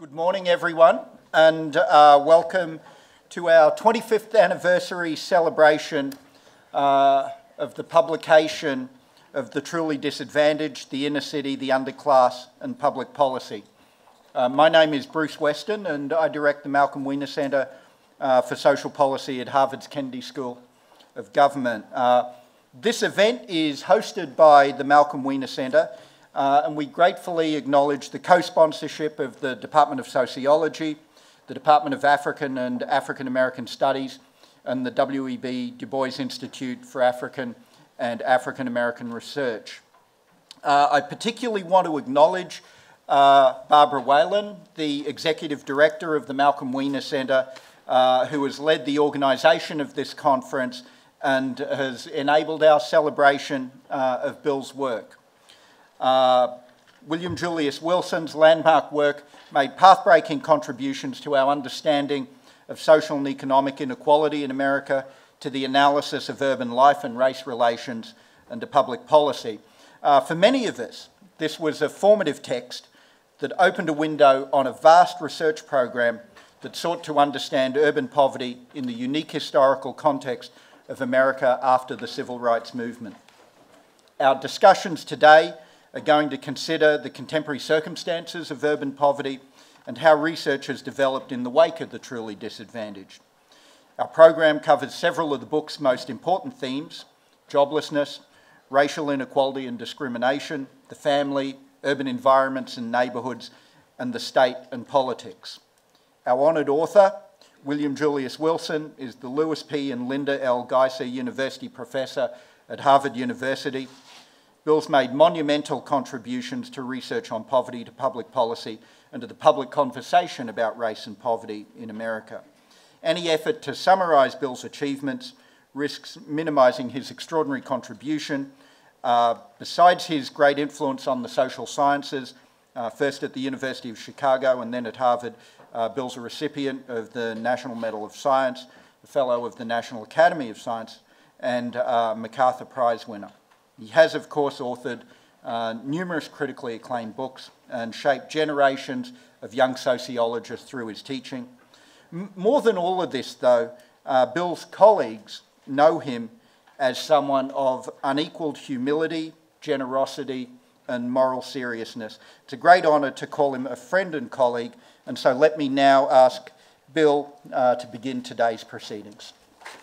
Good morning, everyone, and welcome to our 25th anniversary celebration of the publication of The Truly Disadvantaged, the Inner City, the Underclass, and Public Policy. My name is Bruce Weston, and I direct the Malcolm Wiener Center for Social Policy at Harvard's Kennedy School of Government. This event is hosted by the Malcolm Wiener Center, and we gratefully acknowledge the co-sponsorship of the Department of Sociology, the Department of African and African American Studies, and the W.E.B. Du Bois Institute for African and African American Research. I particularly want to acknowledge Barbara Whalen, the Executive Director of the Malcolm Wiener Center, who has led the organisation of this conference and has enabled our celebration of Bill's work. William Julius Wilson's landmark work made path-breaking contributions to our understanding of social and economic inequality in America, to the analysis of urban life and race relations, and to public policy. For many of us, this was a formative text that opened a window on a vast research program that sought to understand urban poverty in the unique historical context of America after the Civil Rights Movement. Our discussions today are going to consider the contemporary circumstances of urban poverty and how research has developed in the wake of The Truly Disadvantaged. Our program covers several of the book's most important themes: joblessness, racial inequality and discrimination, the family, urban environments and neighbourhoods, and the state and politics. Our honoured author, William Julius Wilson, is the Lewis P. and Linda L. Geiser University Professor at Harvard University. Bill's made monumental contributions to research on poverty, to public policy, and to the public conversation about race and poverty in America. Any effort to summarise Bill's achievements risks minimising his extraordinary contribution. Besides his great influence on the social sciences, first at the University of Chicago and then at Harvard, Bill's a recipient of the National Medal of Science, a Fellow of the National Academy of Science, and MacArthur Prize winner. He has, of course, authored numerous critically acclaimed books and shaped generations of young sociologists through his teaching. More than all of this, though, Bill's colleagues know him as someone of unequalled humility, generosity, and moral seriousness. It's a great honour to call him a friend and colleague, and so let me now ask Bill to begin today's proceedings.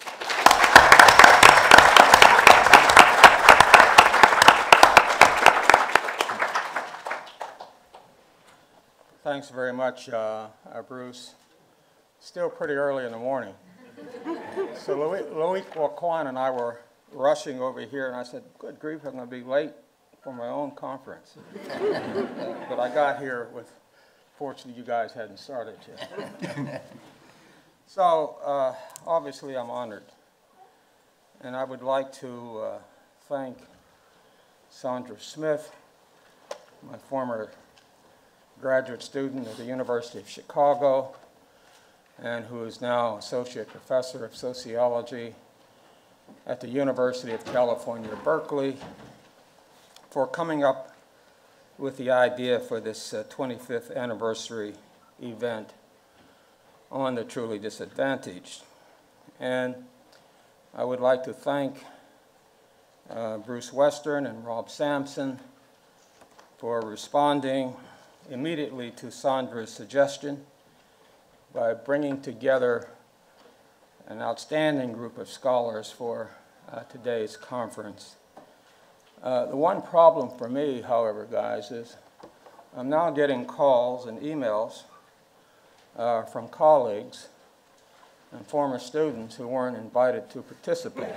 Thanks very much, Bruce. Still pretty early in the morning. So Loic Waquan and I were rushing over here, and I said, good grief, I'm going to be late for my own conference. But I got here with, fortunately, you guys hadn't started yet. So, obviously, I'm honored. And I would like to thank Sandra Smith, my former graduate student at the University of Chicago, and who is now Associate Professor of Sociology at the University of California, Berkeley, for coming up with the idea for this 25th anniversary event on the truly disadvantaged. And I would like to thank Bruce Western and Rob Sampson for responding immediately to Sandra's suggestion by bringing together an outstanding group of scholars for today's conference. The one problem for me, however, guys, is I'm now getting calls and emails from colleagues and former students who weren't invited to participate.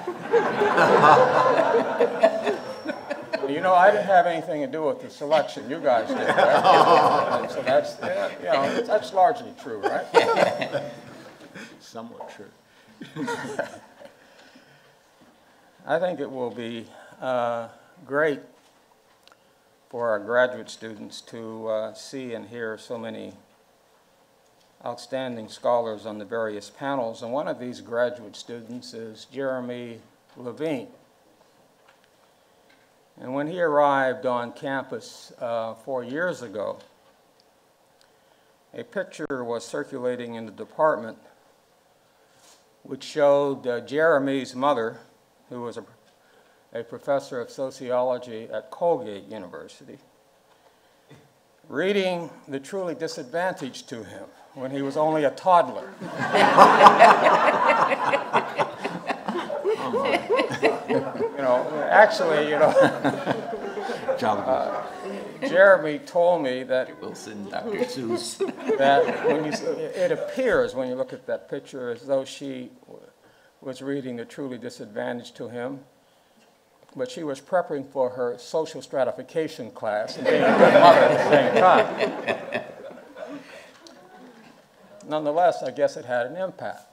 You know, I didn't have anything to do with the selection. You guys did, right? So that's, you know, that's largely true, right? Somewhat true. I think it will be great for our graduate students to see and hear so many outstanding scholars on the various panels. And one of these graduate students is Jeremy Levine. And when he arrived on campus 4 years ago, a picture was circulating in the department which showed Jeremy's mother, who was a professor of sociology at Colgate University, reading The Truly Disadvantaged to him when he was only a toddler. Actually, Jeremy told me that Wilson, Dr. Seuss. that it appears when you look at that picture as though she was reading The Truly Disadvantaged to him, but she was prepping for her social stratification class and being a good mother at the same time. Nonetheless, I guess it had an impact,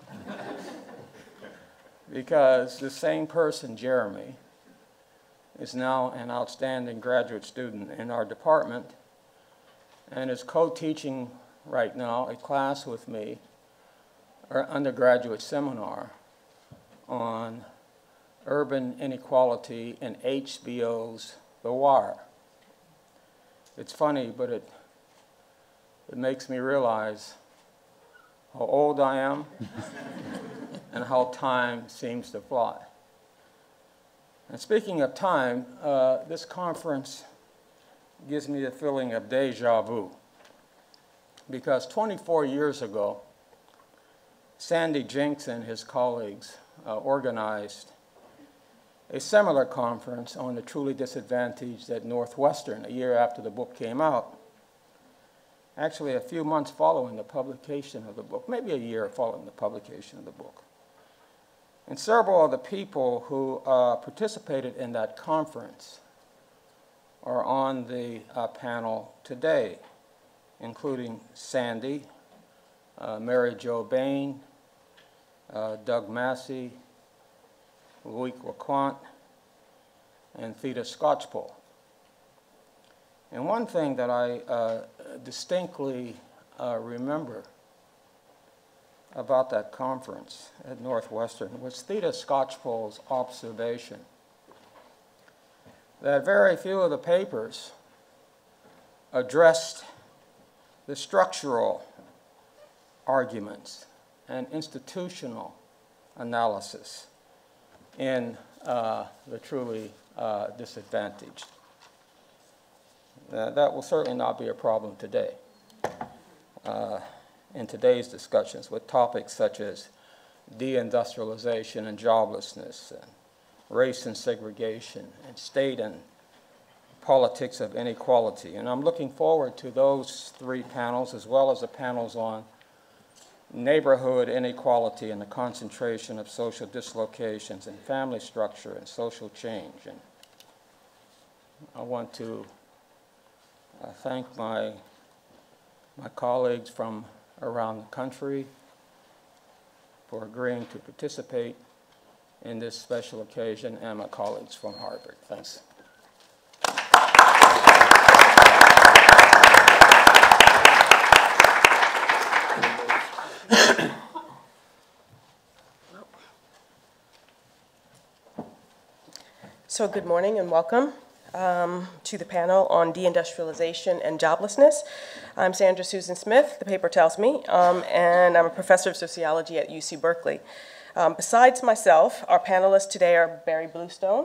because the same person, Jeremy, is now an outstanding graduate student in our department and is co-teaching right now a class with me, or undergraduate seminar on urban inequality in HBO's The Wire. It's funny, but it makes me realize how old I am and how time seems to fly. And speaking of time, this conference gives me a feeling of deja vu, because 24 years ago, Sandy Jenks and his colleagues organized a similar conference on the truly disadvantaged at Northwestern a year after the book came out. Actually, a few months following the publication of the book, maybe a year following the publication of the book. And several of the people who participated in that conference are on the panel today, including Sandy, Mary Jo Bain, Doug Massey, Loic Laquant, and Theda Scotchpole. And one thing that I distinctly remember about that conference at Northwestern was Theda Scotchpole's observation that very few of the papers addressed the structural arguments and institutional analysis in the truly disadvantaged. That will certainly not be a problem today. In today's discussions with topics such as deindustrialization and joblessness, and race and segregation, and state and politics of inequality. And I'm looking forward to those three panels, as well as the panels on neighborhood inequality and the concentration of social dislocations and family structure and social change. And I want to thank my colleagues from around the country for agreeing to participate in this special occasion, and my colleagues from Harvard. Thanks. So good morning and welcome to the panel on deindustrialization and joblessness. I'm Sandra Susan Smith, the paper tells me, and I'm a professor of sociology at UC Berkeley. Besides myself, our panelists today are Barry Bluestone,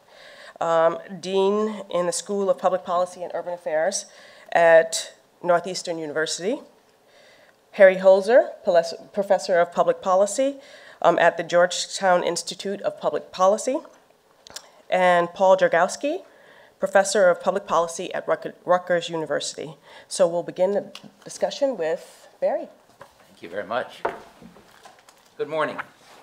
Dean in the School of Public Policy and Urban Affairs at Northeastern University, Harry Holzer, Professor of Public Policy at the Georgetown Institute of Public Policy, and Paul Jargowsky, Professor of Public Policy at Rutgers University. So we'll begin the discussion with Barry. Thank you very much. Good morning.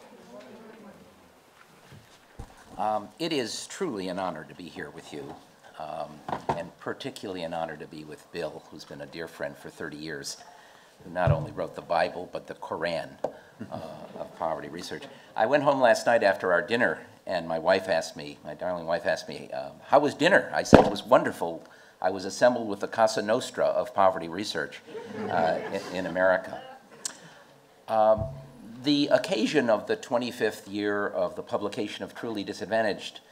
It is truly an honor to be here with you, and particularly an honor to be with Bill, who's been a dear friend for 30 years, who not only wrote the Bible, but the Koran of poverty research. I went home last night after our dinner, and my wife asked me, my darling wife asked me, how was dinner? I said it was wonderful. I was assembled with the Casa Nostra of poverty research in America. The occasion of the 25th year of the publication of Truly Disadvantaged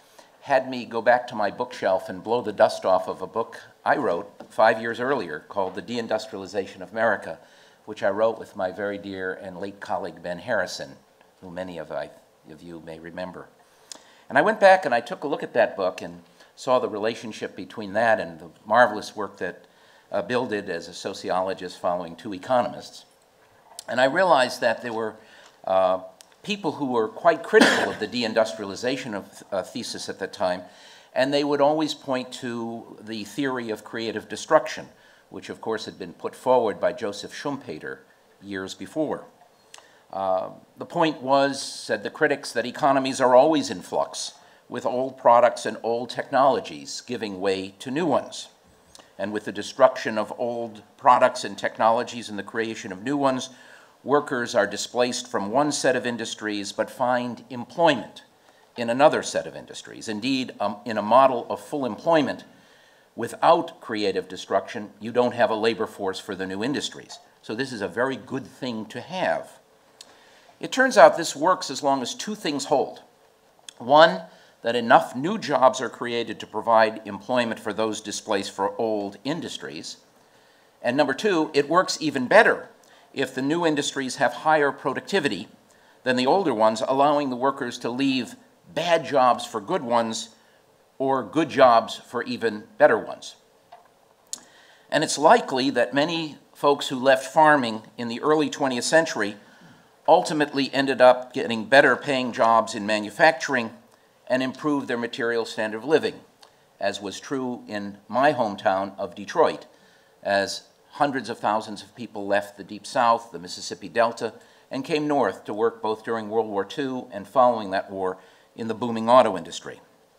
had me go back to my bookshelf and blow the dust off of a book I wrote 5 years earlier called The Deindustrialization of America, which I wrote with my very dear and late colleague Ben Harrison, who many of you may remember. And I went back and I took a look at that book and saw the relationship between that and the marvelous work that Bill did as a sociologist following two economists. And I realized that there were people who were quite critical of the deindustrialization thesis at that time, and they would always point to the theory of creative destruction, which of course had been put forward by Joseph Schumpeter years before. The point was, said the critics, that economies are always in flux, with old products and old technologies giving way to new ones. And with the destruction of old products and technologies and the creation of new ones, workers are displaced from one set of industries but find employment in another set of industries. Indeed, in a model of full employment, without creative destruction, you don't have a labor force for the new industries. So this is a very good thing to have. It turns out this works as long as two things hold. One, that enough new jobs are created to provide employment for those displaced for old industries. And number two, it works even better if the new industries have higher productivity than the older ones, allowing the workers to leave bad jobs for good ones or good jobs for even better ones. And it's likely that many folks who left farming in the early 20th century ultimately ended up getting better paying jobs in manufacturing and improved their material standard of living, as was true in my hometown of Detroit, as hundreds of thousands of people left the Deep South, the Mississippi Delta, and came north to work both during World War II and following that war in the booming auto industry.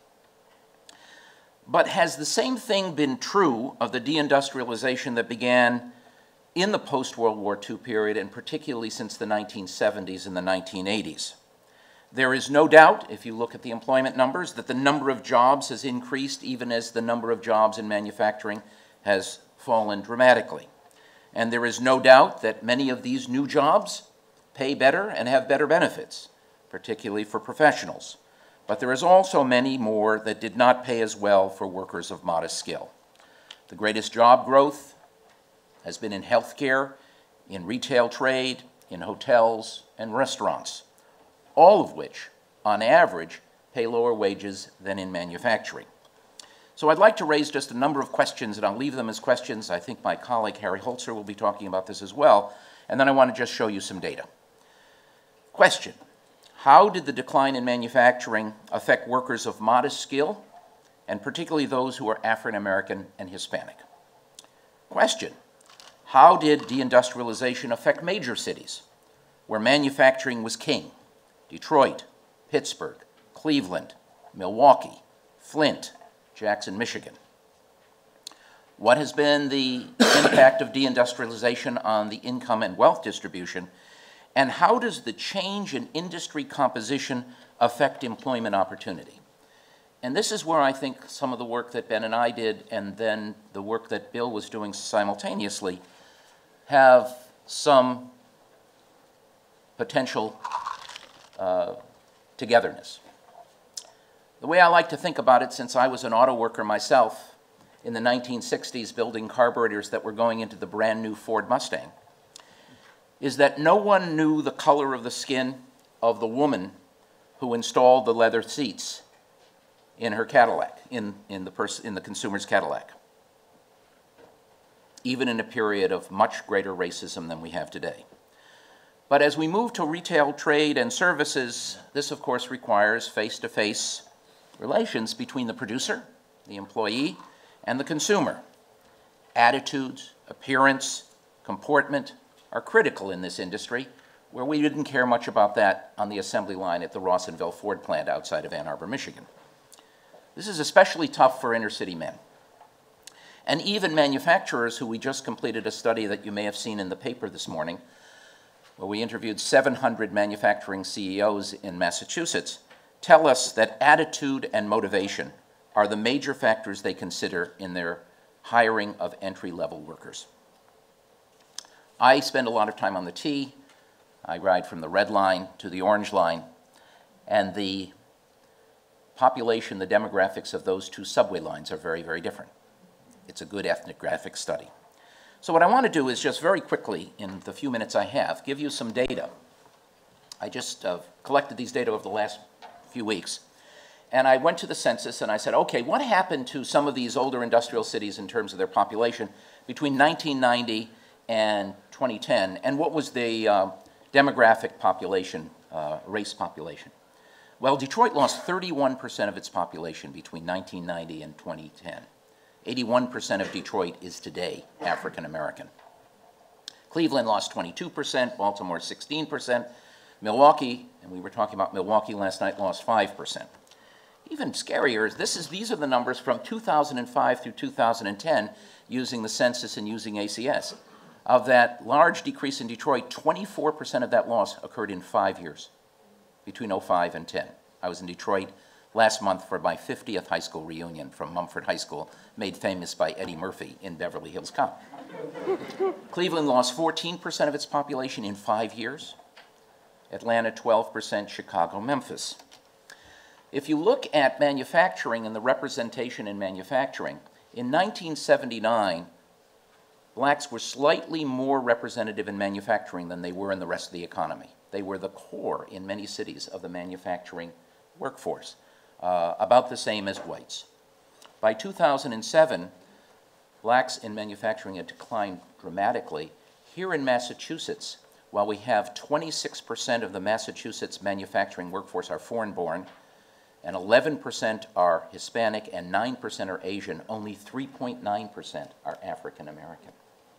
But has the same thing been true of the deindustrialization that began in the post-World War II period, and particularly since the 1970s and the 1980s? There is no doubt, if you look at the employment numbers, that the number of jobs has increased even as the number of jobs in manufacturing has fallen dramatically. And there is no doubt that many of these new jobs pay better and have better benefits, particularly for professionals. But there is also many more that did not pay as well for workers of modest skill. The greatest job growth has been in healthcare, in retail trade, in hotels and restaurants, all of which, on average, pay lower wages than in manufacturing. So I'd like to raise just a number of questions, and I'll leave them as questions. I think my colleague Harry Holzer will be talking about this as well, and then I want to just show you some data. Question: how did the decline in manufacturing affect workers of modest skill, and particularly those who are African American and Hispanic? Question: how did deindustrialization affect major cities, where manufacturing was king? Detroit, Pittsburgh, Cleveland, Milwaukee, Flint, Jackson, Michigan. What has been the impact of deindustrialization on the income and wealth distribution, and how does the change in industry composition affect employment opportunity? And this is where I think some of the work that Ben and I did, and then the work that Bill was doing simultaneously, have some potential togetherness. The way I like to think about it, since I was an auto worker myself in the 1960s building carburetors that were going into the brand new Ford Mustang, is that no one knew the color of the skin of the woman who installed the leather seats in her Cadillac, in the consumer's Cadillac, even in a period of much greater racism than we have today. But as we move to retail trade and services, this of course requires face-to-face relations between the producer, the employee, and the consumer. Attitudes, appearance, comportment are critical in this industry, where we didn't care much about that on the assembly line at the Rawsonville Ford plant outside of Ann Arbor, Michigan. This is especially tough for inner-city men. And even manufacturers, who we just completed a study that you may have seen in the paper this morning, where we interviewed 700 manufacturing CEOs in Massachusetts, tell us that attitude and motivation are the major factors they consider in their hiring of entry-level workers. I spend a lot of time on the T. I ride from the red line to the orange line, and the population, the demographics of those two subway lines are very, very different. It's a good ethnographic study. So what I want to do is just very quickly, in the few minutes I have, give you some data. I just collected these data over the last few weeks. And I went to the census and I said, okay, what happened to some of these older industrial cities in terms of their population between 1990 and 2010? And what was the demographic population, race population? Well, Detroit lost 31% of its population between 1990 and 2010. 81% of Detroit is today African American. Cleveland lost 22%, Baltimore 16%, Milwaukee, and we were talking about Milwaukee last night, lost 5%. Even scarier is these are the numbers from 2005 through 2010 using the census and using ACS. Of that large decrease in Detroit, 24% of that loss occurred in 5 years, between 05 and 10. I was in Detroit last month for my 50th high school reunion from Mumford High School, made famous by Eddie Murphy in Beverly Hills Cop. Cleveland lost 14% of its population in 5 years. Atlanta 12%, Chicago, Memphis. If you look at manufacturing and the representation in manufacturing, in 1979, blacks were slightly more representative in manufacturing than they were in the rest of the economy. They were the core in many cities of the manufacturing workforce, about the same as whites. By 2007, blacks in manufacturing had declined dramatically. Here in Massachusetts, while we have 26% of the Massachusetts manufacturing workforce are foreign-born, and 11% are Hispanic and 9% are Asian, only 3.9% are African American.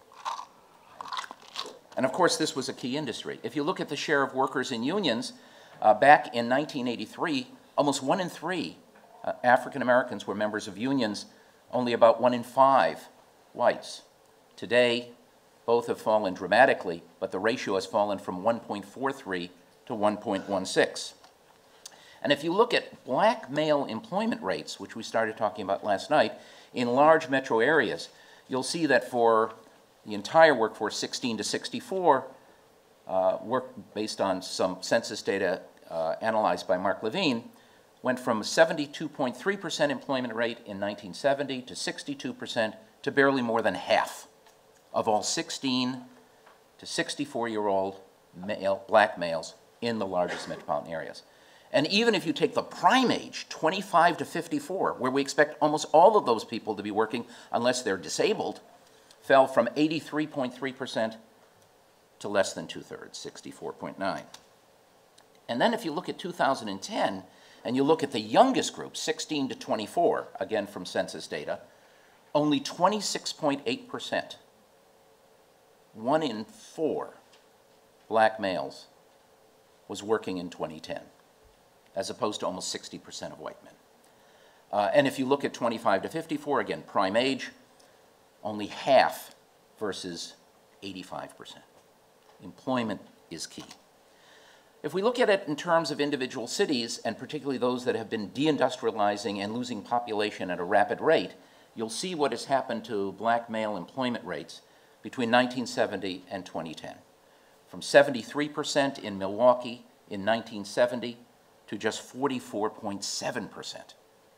And of course, this was a key industry. If you look at the share of workers in unions, back in 1983, almost 1 in 3 African Americans were members of unions, only about 1 in 5 whites. Today, both have fallen dramatically, but the ratio has fallen from 1.43 to 1.16. And if you look at black male employment rates, which we started talking about last night, in large metro areas, you'll see that for the entire workforce, 16 to 64, work based on some census data analyzed by Mark Levine, went from 72.3% employment rate in 1970 to 62% to barely more than half of all 16 to 64-year-old black males in the largest metropolitan areas. And even if you take the prime age, 25 to 54, where we expect almost all of those people to be working unless they're disabled, fell from 83.3% to less than 2/3, 64.9. And then if you look at 2010, and you look at the youngest group, 16 to 24, again from census data, only 26.8%, 1 in 4 black males was working in 2010, as opposed to almost 60% of white men. And if you look at 25 to 54, again, prime age, only half versus 85%. Employment is key. If we look at it in terms of individual cities, and particularly those that have been deindustrializing and losing population at a rapid rate, you'll see what has happened to black male employment rates between 1970 and 2010. From 73% in Milwaukee in 1970 to just 44.7%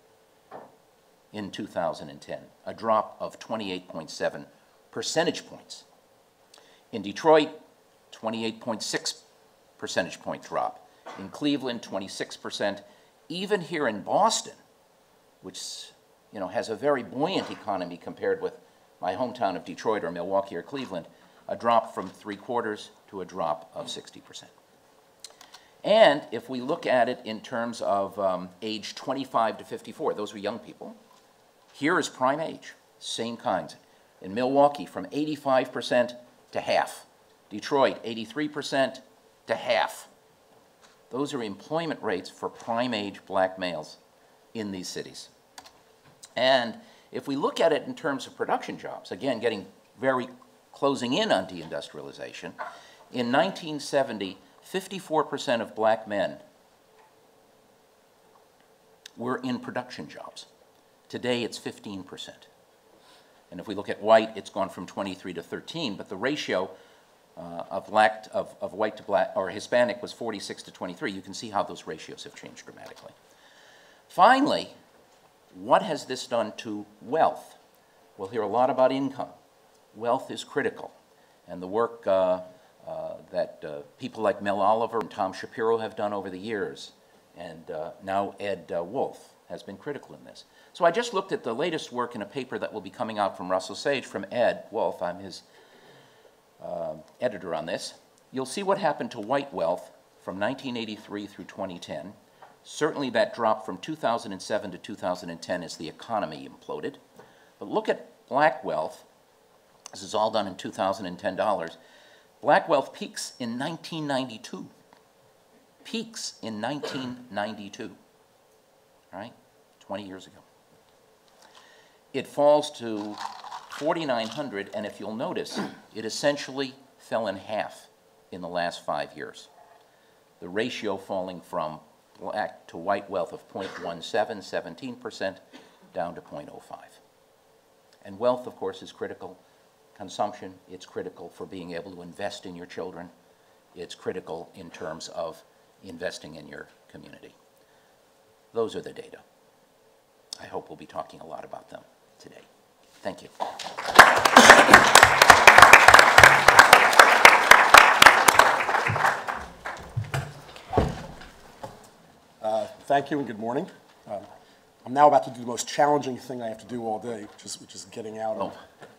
in 2010, a drop of 28.7 percentage points. In Detroit, 28.6 percentage point drop. In Cleveland, 26%. Even here in Boston, which has a very buoyant economy compared with my hometown of Detroit or Milwaukee or Cleveland, a drop from 3/4 to a drop of 60%. And if we look at it in terms of age 25 to 54, those were young people. Here is prime age, same kinds. In Milwaukee, from 85% to half. Detroit, 83% to half. Those are employment rates for prime age black males in these cities. And if we look at it in terms of production jobs, again, closing in on deindustrialization, in 1970, 54% of black men were in production jobs. Today, it's 15%. And if we look at white, it's gone from 23 to 13, but the ratio of white to black or Hispanic was 46 to 23. You can see how those ratios have changed dramatically. Finally, what has this done to wealth? We'll hear a lot about income. Wealth is critical, and the work that people like Mel Oliver and Tom Shapiro have done over the years, and now Ed Wolf has been critical in this. So I just looked at the latest work in a paper that will be coming out from Russell Sage from Ed Wolf. I'm his editor on this. You'll see what happened to white wealth from 1983 through 2010. Certainly that dropped from 2007 to 2010 as the economy imploded. But look at black wealth. This is all done in 2010 dollars. Black wealth peaks in 1992. Peaks in 1992, right? 20 years ago. It falls to 4,900, and if you'll notice, it essentially fell in half in the last 5 years. The ratio falling from black to white wealth of 0.17, 17%, down to 0.05. And wealth, of course, is critical. Consumption, it's critical for being able to invest in your children. It's critical in terms of investing in your community. Those are the data. I hope we'll be talking a lot about them today. Thank you. Thank you and good morning. I'm now about to do the most challenging thing I have to do all day, which is getting out of.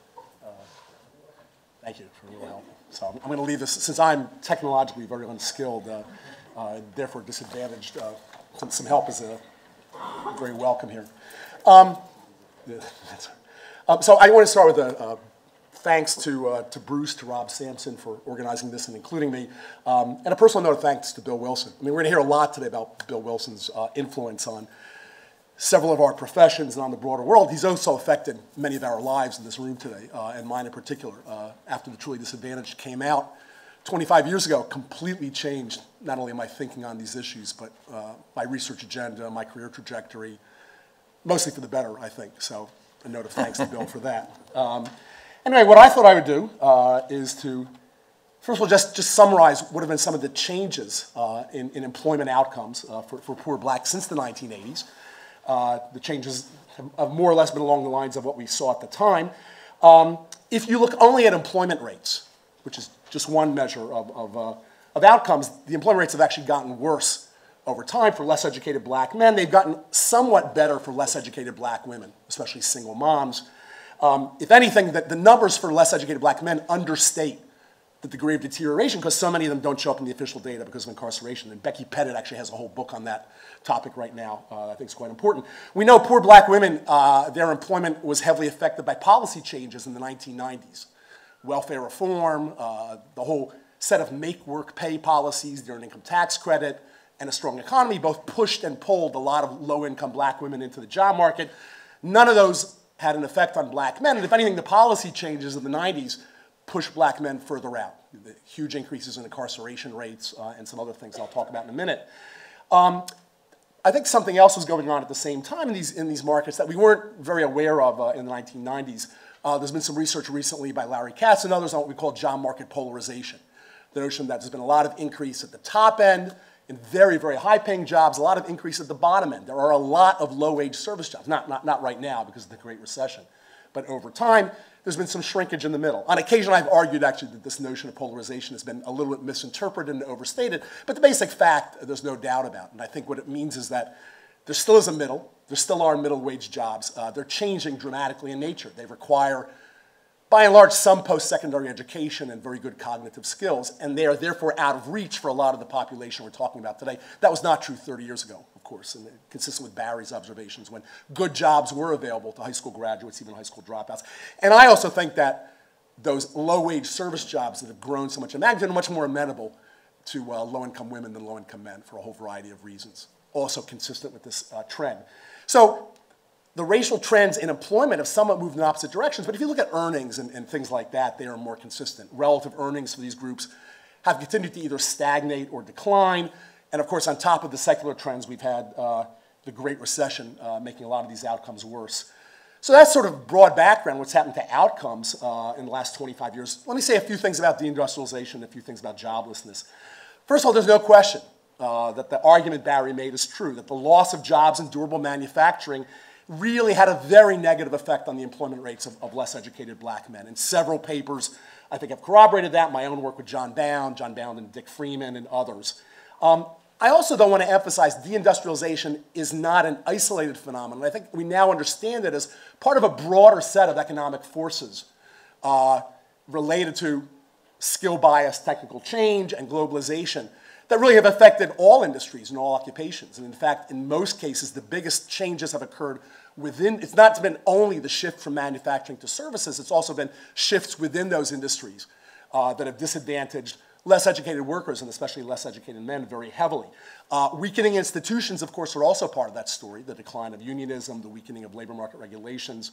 Thank you for your help. So I'm going to leave this, since I'm technologically very unskilled, therefore disadvantaged. Some help is very welcome here. So I want to start with a thanks to Bruce, to Rob Sampson for organizing this and including me, and a personal note of thanks to Bill Wilson. I mean, we're going to hear a lot today about Bill Wilson's influence on several of our professions and on the broader world. He's also affected many of our lives in this room today, and mine in particular. After The Truly Disadvantaged came out 25 years ago, completely changed not only my thinking on these issues, but my research agenda, my career trajectory, mostly for the better, I think. So a note of thanks to Bill for that. Anyway, what I thought I would do is to, first of all, just summarize what have been some of the changes in employment outcomes for poor blacks since the 1980s. The changes have more or less been along the lines of what we saw at the time. If you look only at employment rates, which is just one measure of outcomes, the employment rates have actually gotten worse over time for less educated black men. They've gotten somewhat better for less educated black women, especially single moms. If anything, the numbers for less educated black men understate the degree of deterioration because so many of them don't show up in the official data because of incarceration. And Becky Pettit actually has a whole book on that topic right now. I think it's quite important. We know poor black women, their employment was heavily affected by policy changes in the 1990s. Welfare reform, the whole set of make-work pay policies, the earned income tax credit, and a strong economy both pushed and pulled a lot of low-income black women into the job market. None of those had an effect on black men. And if anything, the policy changes of the 90s pushed black men further out. The huge increases in incarceration rates and some other things I'll talk about in a minute. I think something else was going on at the same time in these markets that we weren't very aware of in the 1990s. There's been some research recently by Larry Katz and others on what we call job market polarization. The notion that there's been a lot of increase at the top end in very, very high-paying jobs, a lot of increase at the bottom end. There are a lot of low-wage service jobs, not right now because of the Great Recession, but over time, there's been some shrinkage in the middle. On occasion, I've argued actually that this notion of polarization has been a little bit misinterpreted and overstated, but the basic fact, there's no doubt about. And I think what it means is that there still is a middle. There still are middle-wage jobs. They're changing dramatically in nature. They require, by and large, some post-secondary education and very good cognitive skills, and they are therefore out of reach for a lot of the population we're talking about today. That was not true 30 years ago, of course, and consistent with Barry's observations when good jobs were available to high school graduates, even high school dropouts. And I also think that those low-wage service jobs that have grown so much in magnitude are much more amenable to low-income women than low-income men for a whole variety of reasons, also consistent with this trend. So the racial trends in employment have somewhat moved in opposite directions, but if you look at earnings and things like that, they are more consistent. Relative earnings for these groups have continued to either stagnate or decline, and of course, on top of the secular trends, we've had the Great Recession making a lot of these outcomes worse. So that's sort of broad background, what's happened to outcomes in the last 25 years. Let me say a few things about deindustrialization, a few things about joblessness. First of all, there's no question that the argument Barry made is true, that the loss of jobs in durable manufacturing really had a very negative effect on the employment rates of less educated black men. And several papers, I think, have corroborated that. My own work with John Bound and Dick Freeman and others. I also, though, want to emphasize deindustrialization is not an isolated phenomenon. I think we now understand it as part of a broader set of economic forces related to skill-biased technical change and globalization that really have affected all industries and all occupations. And in fact, in most cases, the biggest changes have occurred within, it's not been only the shift from manufacturing to services, it's also been shifts within those industries that have disadvantaged less educated workers, and especially less educated men, very heavily. Weakening institutions, of course, are also part of that story, the decline of unionism, the weakening of labor market regulations.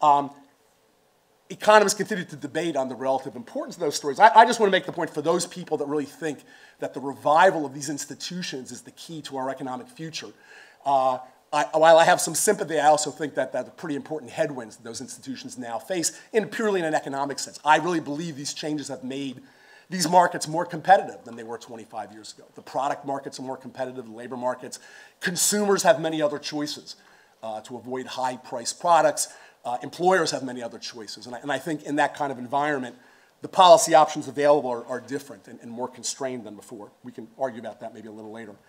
Economists continue to debate on the relative importance of those stories. I just want to make the point for those people that really think that the revival of these institutions is the key to our economic future. While I have some sympathy, I also think that that's pretty important headwinds that those institutions now face, purely in an economic sense. I really believe these changes have made these markets more competitive than they were 25 years ago. The product markets are more competitive, the labor markets. Consumers have many other choices to avoid high-priced products. Employers have many other choices. And I think in that kind of environment, the policy options available are different and more constrained than before. We can argue about that maybe a little later.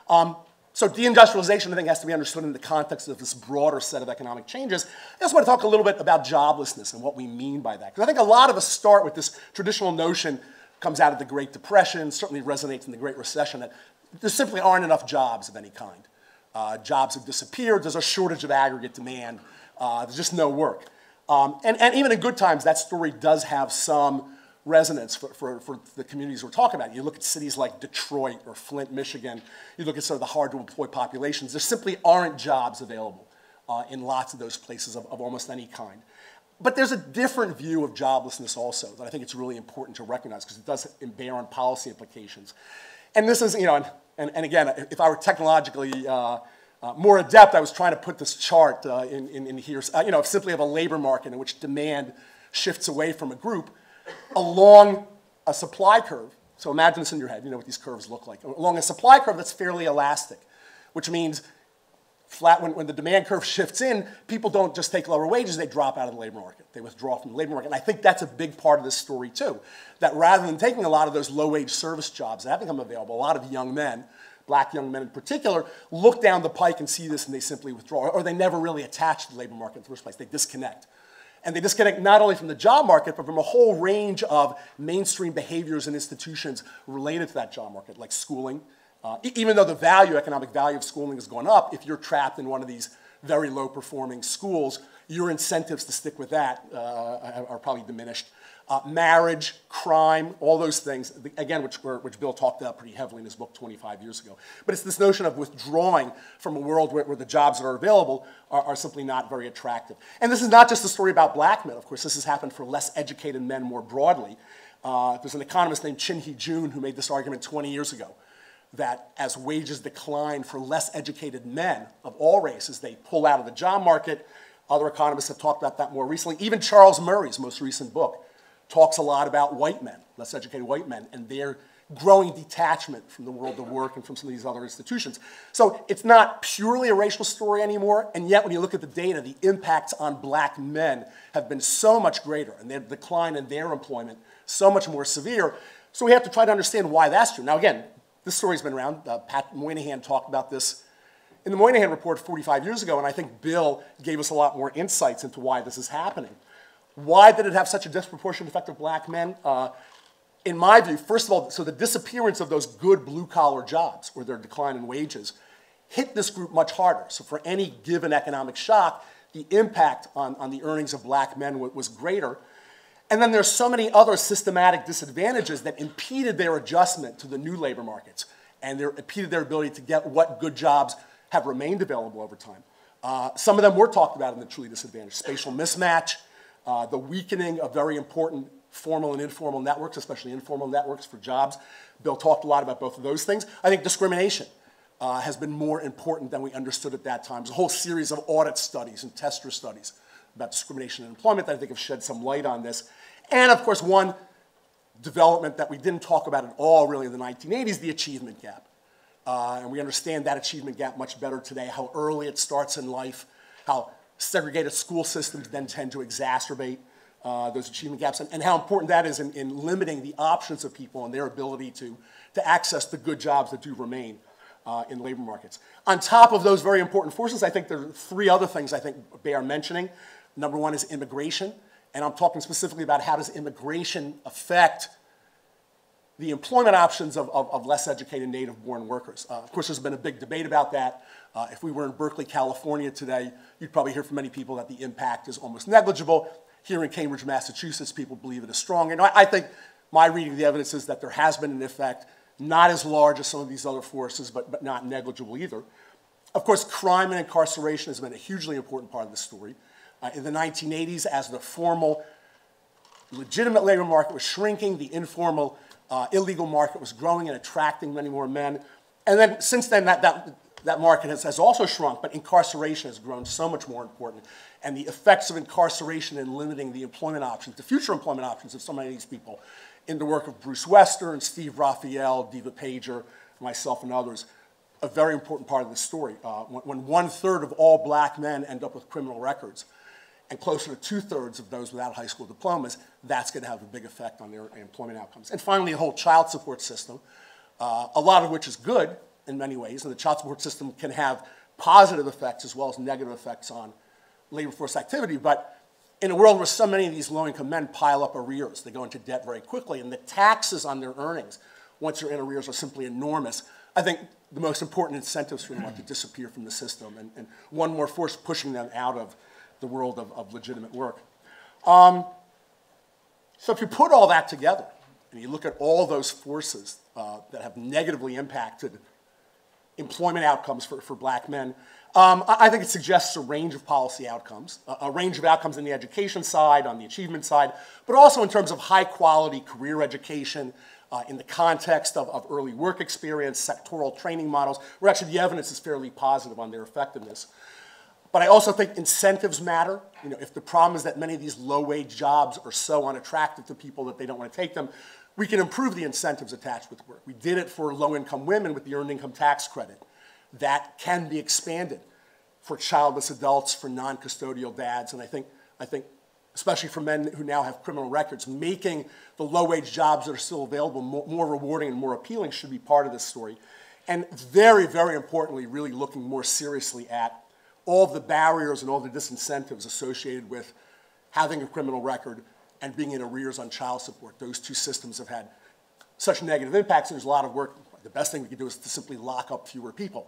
So deindustrialization, I think, has to be understood in the context of this broader set of economic changes. I just want to talk a little bit about joblessness and what we mean by that. Because I think a lot of us start with this traditional notion, comes out of the Great Depression, certainly resonates in the Great Recession, that there simply aren't enough jobs of any kind. Jobs have disappeared. There's a shortage of aggregate demand. There's just no work. And even in good times, that story does have some resonance for the communities we're talking about. You look at cities like Detroit or Flint, Michigan. You look at sort of the hard-to-employ populations. There simply aren't jobs available in lots of those places of almost any kind. But there's a different view of joblessness also that I think it's really important to recognize because it does bear on policy implications. And this is, and again, if I were technologically more adept, I was trying to put this chart in here, simply of a labor market in which demand shifts away from a group along a supply curve. So imagine this in your head, you know what these curves look like. Along a supply curve that's fairly elastic, which means when the demand curve shifts in, people don't just take lower wages, they drop out of the labor market. They withdraw from the labor market. And I think that's a big part of this story too, that rather than taking a lot of those low-wage service jobs that have become available, a lot of young men, black young men in particular, look down the pike and see this and they simply withdraw, or they never really attach to the labor market in the first place. They disconnect. And they disconnect not only from the job market, but from a whole range of mainstream behaviors and institutions related to that job market, like schooling. Even though the economic value of schooling has gone up, if you're trapped in one of these very low-performing schools, your incentives to stick with that are probably diminished. Marriage, crime, all those things, again, which Bill talked about pretty heavily in his book 25 years ago. But it's this notion of withdrawing from a world where the jobs that are available are simply not very attractive. And this is not just a story about black men. Of course, this has happened for less educated men more broadly. There's an economist named Chin-Hee Jun who made this argument 20 years ago, that as wages decline for less educated men of all races, they pull out of the job market. Other economists have talked about that more recently. Even Charles Murray's most recent book talks a lot about white men, less educated white men, and their growing detachment from the world of work and from some of these other institutions. So it's not purely a racial story anymore, and yet when you look at the data, the impacts on black men have been so much greater, and their decline in their employment so much more severe. So we have to try to understand why that's true. Now again, this story's been around. Pat Moynihan talked about this in the Moynihan Report 45 years ago, and I think Bill gave us a lot more insights into why this is happening. Why did it have such a disproportionate effect on black men? In my view, first of all, so the disappearance of those good blue-collar jobs, or their decline in wages, hit this group much harder. So for any given economic shock, the impact on the earnings of black men was greater. And then there's so many other systematic disadvantages that impeded their adjustment to the new labor markets and impeded their ability to get what good jobs have remained available over time. Some of them were talked about in the truly disadvantaged. Spatial mismatch, the weakening of very important formal and informal networks, especially informal networks for jobs. Bill talked a lot about both of those things. I think discrimination has been more important than we understood at that time. There's a whole series of audit studies and tester studies about discrimination in employment that I think have shed some light on this. And of course, one development that we didn't talk about at all really in the 1980s, the achievement gap. And we understand that achievement gap much better today, how early it starts in life, how segregated school systems then tend to exacerbate those achievement gaps, and how important that is in limiting the options of people and their ability to access the good jobs that do remain in labor markets. On top of those very important forces, I think there are three other things I think bear mentioning. Number one is immigration, and I'm talking specifically about how does immigration affect the employment options of less educated native-born workers. Of course, there's been a big debate about that. If we were in Berkeley, California today, you'd probably hear from many people that the impact is almost negligible. Here in Cambridge, Massachusetts, people believe it is strong. And I think my reading of the evidence is that there has been an effect, not as large as some of these other forces, but not negligible either. Of course, crime and incarceration has been a hugely important part of the story. In the 1980s, as the formal, legitimate labor market was shrinking, the informal, illegal market was growing and attracting many more men. And then since then, that market has also shrunk, but incarceration has grown so much more important. And the effects of incarceration in limiting the employment options, the future employment options of so many of these people, in the work of Bruce Wester and Steve Raphael, Diva Pager, myself and others, a very important part of the story. When 1/3 of all black men end up with criminal records, and closer to 2/3 of those without high school diplomas, that's going to have a big effect on their employment outcomes. And finally, the whole child support system, a lot of which is good in many ways, and the child support system can have positive effects as well as negative effects on labor force activity, but in a world where so many of these low-income men pile up arrears, they go into debt very quickly, and the taxes on their earnings, once you're in arrears, are simply enormous. I think the most important incentives for them are to disappear from the system, and one more force pushing them out of the world of legitimate work. So if you put all that together, and you look at all those forces that have negatively impacted employment outcomes for black men, I think it suggests a range of policy outcomes, a range of outcomes in the education side, on the achievement side, but also in terms of high-quality career education, in the context of early work experience, sectoral training models, where actually the evidence is fairly positive on their effectiveness. But I also think incentives matter. You know, if the problem is that many of these low-wage jobs are so unattractive to people that they don't want to take them, we can improve the incentives attached with work. We did it for low-income women with the earned income tax credit. That can be expanded for childless adults, for non-custodial dads, and I think, especially for men who now have criminal records, making the low-wage jobs that are still available more rewarding and more appealing should be part of this story. And very, very importantly, really looking more seriously at all the barriers and all the disincentives associated with having a criminal record and being in arrears on child support. Those two systems have had such negative impacts, and there's a lot of work. The best thing we can do is to simply lock up fewer people.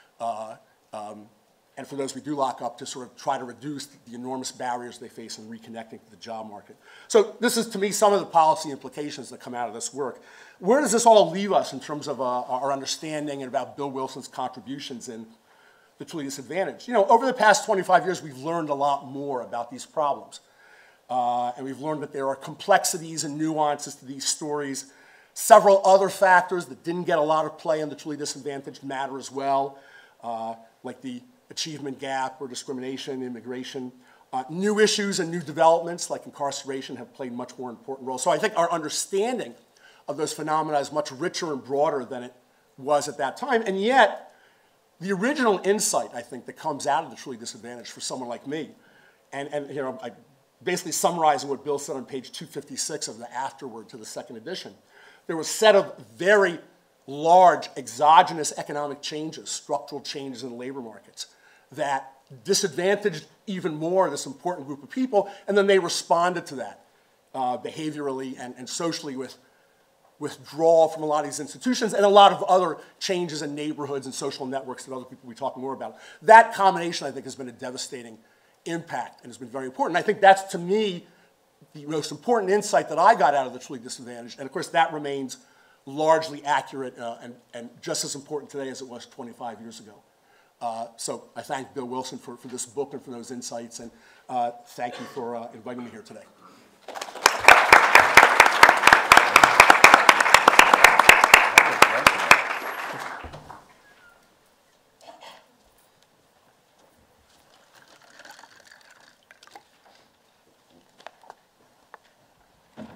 And for those we do lock up, to sort of try to reduce the enormous barriers they face in reconnecting to the job market. So this is, to me, some of the policy implications that come out of this work. Where does this all leave us in terms of our understanding and about Bill Wilson's contributions in the truly disadvantaged? You know, over the past 25 years, we've learned a lot more about these problems. And we've learned that there are complexities and nuances to these stories. Several other factors that didn't get a lot of play in the truly disadvantaged matter as well, like the achievement gap or discrimination, immigration. New issues and new developments like incarceration have played much more important roles. So I think our understanding of those phenomena is much richer and broader than it was at that time. And yet, the original insight, I think, that comes out of the truly disadvantaged for someone like me, and you know, I basically summarizing what Bill said on page 256 of the afterword to the second edition, there was a set of very large exogenous economic changes, structural changes in labor markets that disadvantaged even more this important group of people, and then they responded to that behaviorally and socially with withdrawal from a lot of these institutions and a lot of other changes in neighborhoods and social networks that other people will be talking more about. That combination, I think, has been a devastating impact and has been very important. I think that's, to me, the most important insight that I got out of the truly disadvantaged, and of course that remains largely accurate and just as important today as it was 25 years ago. So I thank Bill Wilson for this book and for those insights, and thank you for inviting me here today.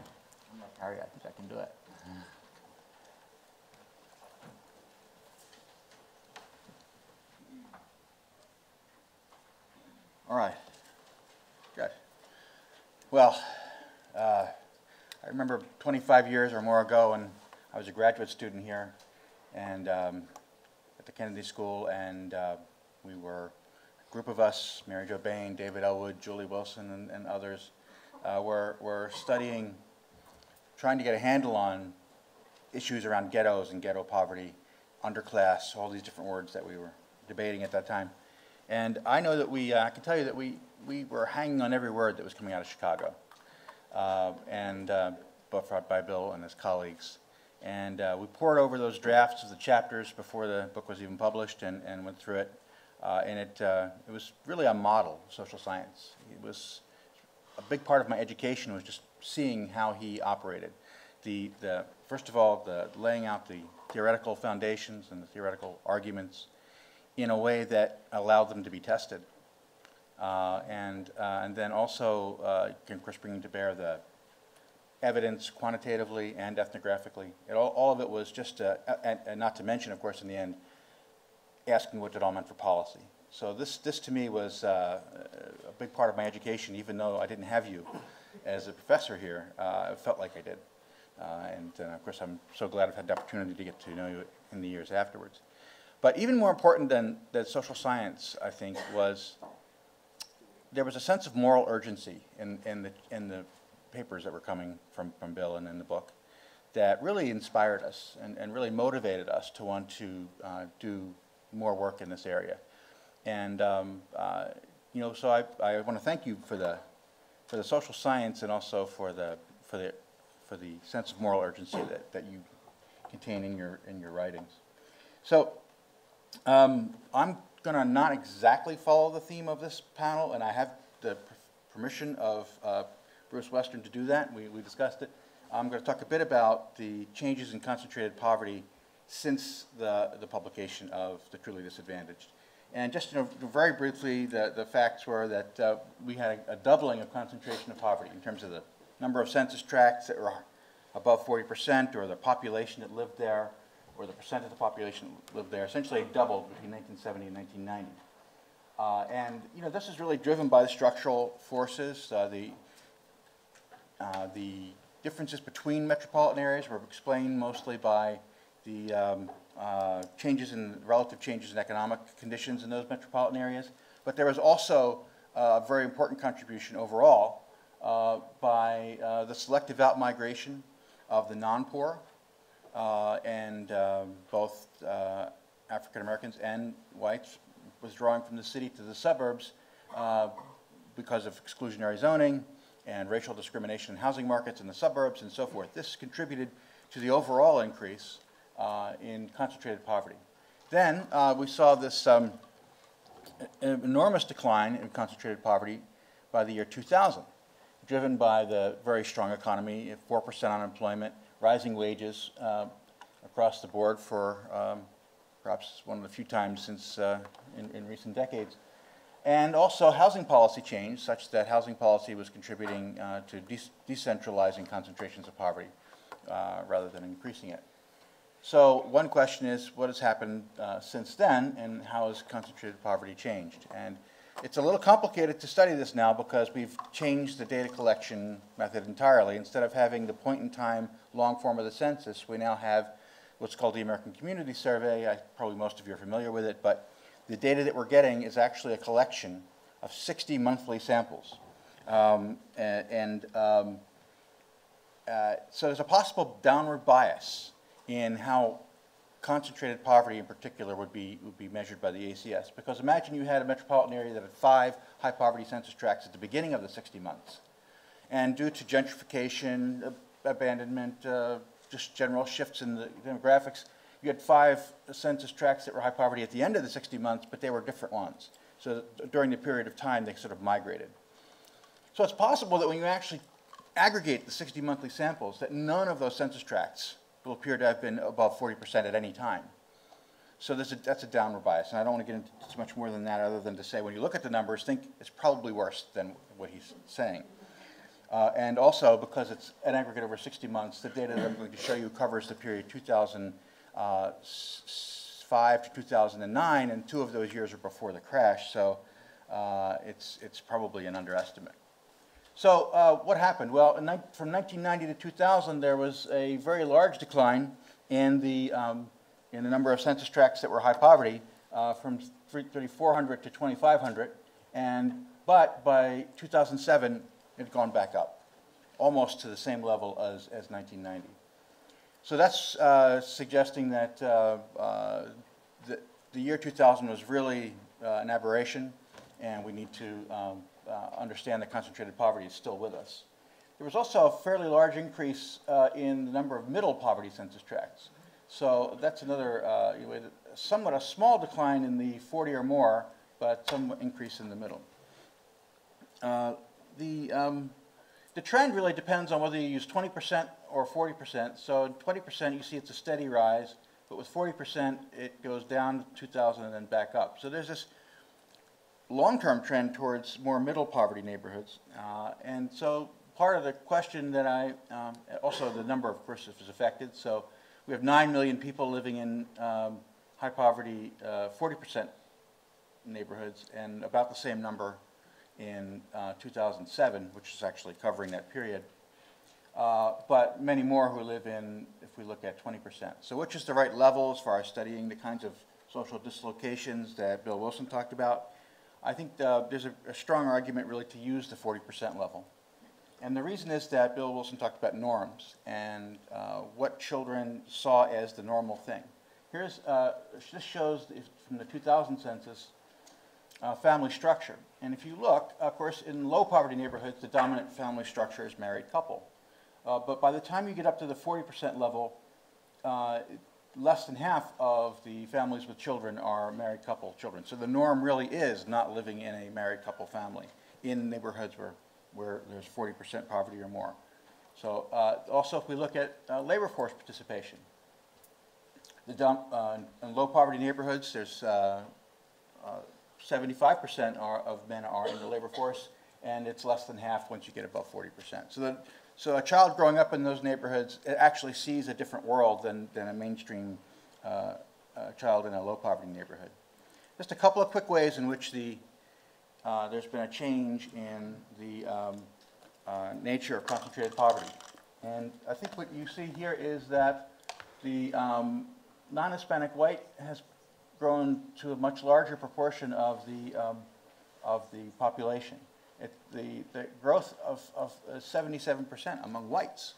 Harry, I think I can do it. Well, I remember 25 years or more ago when I was a graduate student here and at the Kennedy School, and we were a group of us, Mary Jo Bain, David Elwood, Julie Wilson, and others, were studying, trying to get a handle on issues around ghettos and ghetto poverty, underclass, all these different words that we were debating at that time. And I know that I can tell you that we were hanging on every word that was coming out of Chicago, both by Bill and his colleagues. And we pored over those drafts of the chapters before the book was even published and went through it. And it was really a model of social science. It was a big part of my education was just seeing how he operated. First of all, the laying out the theoretical foundations and the theoretical arguments in a way that allowed them to be tested. And then also, of course, bringing to bear the evidence quantitatively and ethnographically. All of it was just, and not to mention, of course, in the end, asking what it all meant for policy. So this to me was a big part of my education, even though I didn't have you as a professor here. It felt like I did. And of course, I'm so glad I've had the opportunity to get to know you in the years afterwards. But even more important than social science, I think, was there was a sense of moral urgency in the papers that were coming from Bill and in the book that really inspired us and really motivated us to want to do more work in this area. And you know, so I want to thank you for the social science and also for the sense of moral urgency that you contain in your writings. So I'm going to not exactly follow the theme of this panel, and I have the permission of Bruce Western to do that. We discussed it. I'm going to talk a bit about the changes in concentrated poverty since the publication of The Truly Disadvantaged. And just very briefly, the facts were that we had a doubling of concentration of poverty in terms of the number of census tracts that were above 40%, or the population that lived there, or the percent of the population that lived there. Essentially doubled between 1970 and 1990. And you know, this is really driven by the structural forces. The differences between metropolitan areas were explained mostly by the relative changes in economic conditions in those metropolitan areas. But there was also a very important contribution overall by the selective outmigration of the non-poor, and both African Americans and whites withdrawing from the city to the suburbs because of exclusionary zoning and racial discrimination in housing markets in the suburbs and so forth. This contributed to the overall increase in concentrated poverty. Then we saw this enormous decline in concentrated poverty by the year 2000, driven by the very strong economy, 4% unemployment, rising wages across the board for perhaps one of the few times since in recent decades. And also housing policy changed such that housing policy was contributing to decentralizing concentrations of poverty rather than increasing it. So one question is, what has happened since then, and how has concentrated poverty changed? And it's a little complicated to study this now because we've changed the data collection method entirely. Instead of having the point-in-time long form of the census, we now have what's called the American Community Survey. Probably most of you are familiar with it, but the data that we're getting is actually a collection of 60 monthly samples. So there's a possible downward bias in how concentrated poverty in particular would be measured by the ACS. Because imagine you had a metropolitan area that had 5 high poverty census tracts at the beginning of the 60 months. And due to gentrification, abandonment, just general shifts in the demographics, you had 5 census tracts that were high poverty at the end of the 60 months, but they were different ones. So during the period of time, they sort of migrated. So it's possible that when you actually aggregate the 60 monthly samples, that none of those census tracts will appear to have been above 40% at any time. So that's a downward bias. And I don't want to get into too much more than that other than to say when you look at the numbers, think it's probably worse than what he's saying. And also, because it's an aggregate over 60 months, the data that I'm going to show you covers the period 2005 to 2009, and 2 of those years are before the crash, so it's probably an underestimate. So what happened? Well, from 1990 to 2000, there was a very large decline in the number of census tracts that were high poverty, from 3,400 to 2,500, but by 2007, it had gone back up, almost to the same level as 1990. So that's suggesting that the year 2000 was really an aberration, and we need to understand that concentrated poverty is still with us. There was also a fairly large increase in the number of middle poverty census tracts. So that's another, somewhat a small decline in the 40 or more, but some increase in the middle. The trend really depends on whether you use 20% or 40%. So in 20%, you see it's a steady rise, but with 40%, it goes down to 2000 and then back up. So there's this long-term trend towards more middle poverty neighborhoods. And so part of the question that also the number of course is affected. So we have 9 million people living in high poverty 40% neighborhoods, and about the same number in 2007, which is actually covering that period. But many more who live in, if we look at 20%. So which is the right level as far as studying the kinds of social dislocations that Bill Wilson talked about? I think there's a strong argument really to use the 40% level. And the reason is that Bill Wilson talked about norms and what children saw as the normal thing. This shows from the 2000 census family structure. And if you look, of course, in low poverty neighborhoods, the dominant family structure is married couple. But by the time you get up to the 40% level, less than half of the families with children are married couple children. So the norm really is not living in a married couple family in neighborhoods where there's 40% poverty or more. So also if we look at labor force participation, in low poverty neighborhoods, there's 75% of men are in the labor force, and it's less than half once you get above 40%. So a child growing up in those neighborhoods actually sees a different world than a mainstream child in a low poverty neighborhood. Just a couple of quick ways in which there's been a change in the nature of concentrated poverty. And I think what you see here is that the non-Hispanic white has grown to a much larger proportion of the population. The growth of 77% among whites.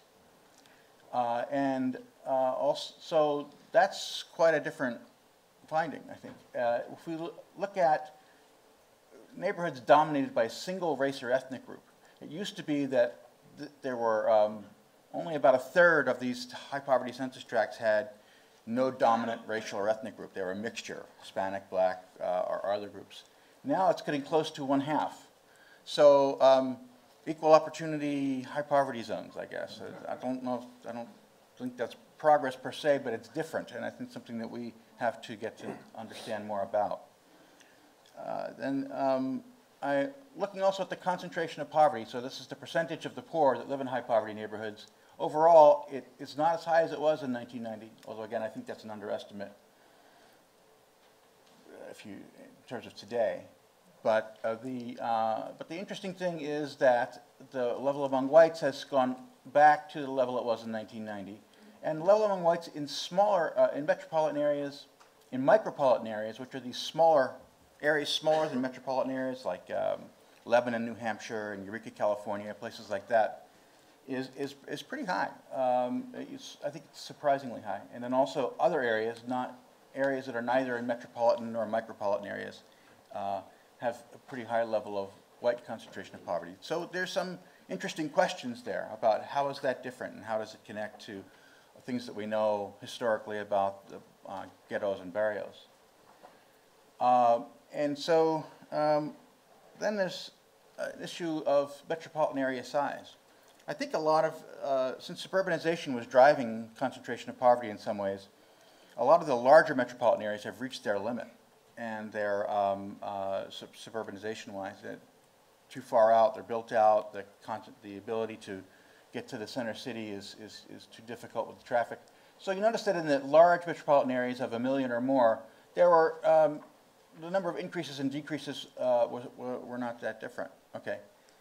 Also that's quite a different finding, I think. If we look at neighborhoods dominated by a single race or ethnic group, it used to be that there were only about a third of these high poverty census tracts had no dominant racial or ethnic group. They were a mixture, Hispanic, Black, or other groups. Now it's getting close to 1/2. So equal opportunity high poverty zones, I guess. I don't think that's progress per se, but it's different, and I think something that we have to get to understand more about. Looking also at the concentration of poverty, so this is the percentage of the poor that live in high poverty neighborhoods. Overall, it's not as high as it was in 1990, although again, I think that's an underestimate in terms of today. But the interesting thing is that the level among whites has gone back to the level it was in 1990. And the level among whites in in metropolitan areas, in micropolitan areas, which are these smaller areas, smaller than metropolitan areas like Lebanon, New Hampshire, and Eureka, California, places like that, is pretty high. I think it's surprisingly high. And then also other areas, not areas that are neither in metropolitan nor micropolitan areas, have a pretty high level of white concentration of poverty. So there's some interesting questions there about how is that different and how does it connect to things that we know historically about the ghettos and barrios. And so then there's an issue of metropolitan area size. I think a lot of, since suburbanization was driving concentration of poverty in some ways, a lot of the larger metropolitan areas have reached their limit, and they're suburbanization-wise, too far out, they're built out, the ability to get to the center city is too difficult with the traffic. So you notice that in the large metropolitan areas of 1 million or more, there were, the number of increases and decreases were not that different. Okay.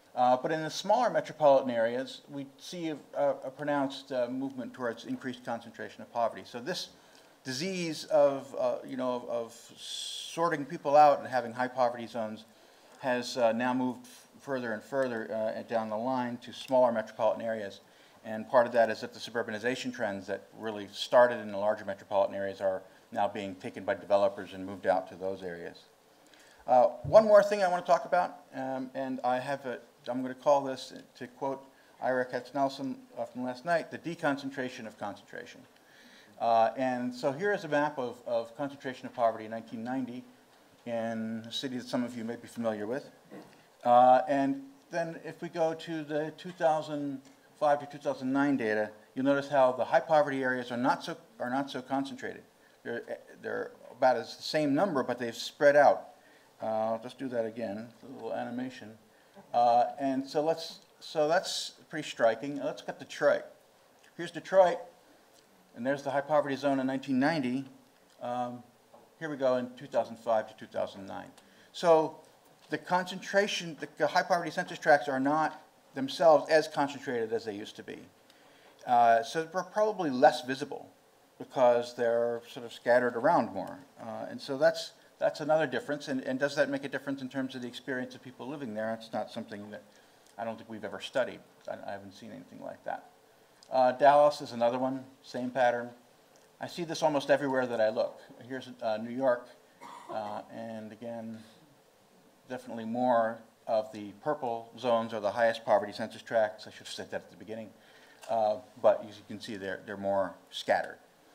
But in the smaller metropolitan areas, we see a pronounced movement towards increased concentration of poverty. So this disease of, of sorting people out and having high poverty zones has now moved further and further down the line to smaller metropolitan areas. And part of that is that the suburbanization trends that really started in the larger metropolitan areas are now being taken by developers and moved out to those areas. One more thing I want to talk about, and I'm going to call this, to quote Ira Katznelson from last night, the deconcentration of concentration. And so here is a map of concentration of poverty in 1990 in a city that some of you may be familiar with. And then if we go to the 2005 to 2009 data, you'll notice how the high poverty areas are not so concentrated. They're about the same number, but they've spread out. I'll just do that again, a little animation. And so that's pretty striking. Let's look at Detroit. Here's Detroit, and there's the high poverty zone in 1990. Here we go in 2005 to 2009. So the concentration, the high poverty census tracts are not themselves as concentrated as they used to be. So they're probably less visible because they're sort of scattered around more. And so that's another difference. And does that make a difference in terms of the experience of people living there? It's not something that I don't think we've ever studied. I haven't seen anything like that. Dallas is another one, same pattern. I see this almost everywhere that I look. Here's New York, and again, definitely more of the purple zones are the highest poverty census tracts. I should have said that at the beginning. But as you can see, they're more scattered.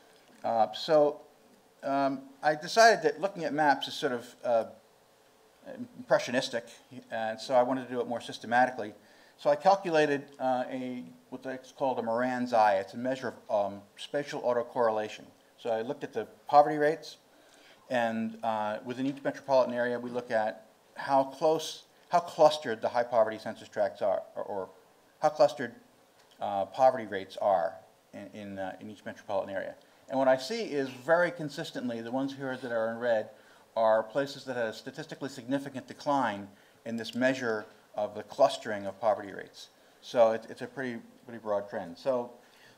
I decided that looking at maps is sort of impressionistic, and so I wanted to do it more systematically. So I calculated what's called a Moran's eye. It's a measure of spatial autocorrelation. So I looked at the poverty rates, and within each metropolitan area, we look at how clustered the high poverty census tracts are, or how clustered poverty rates are in each metropolitan area. And what I see is very consistently, the ones here that are in red are places that had a statistically significant decline in this measure of the clustering of poverty rates. So it's a pretty broad trend. So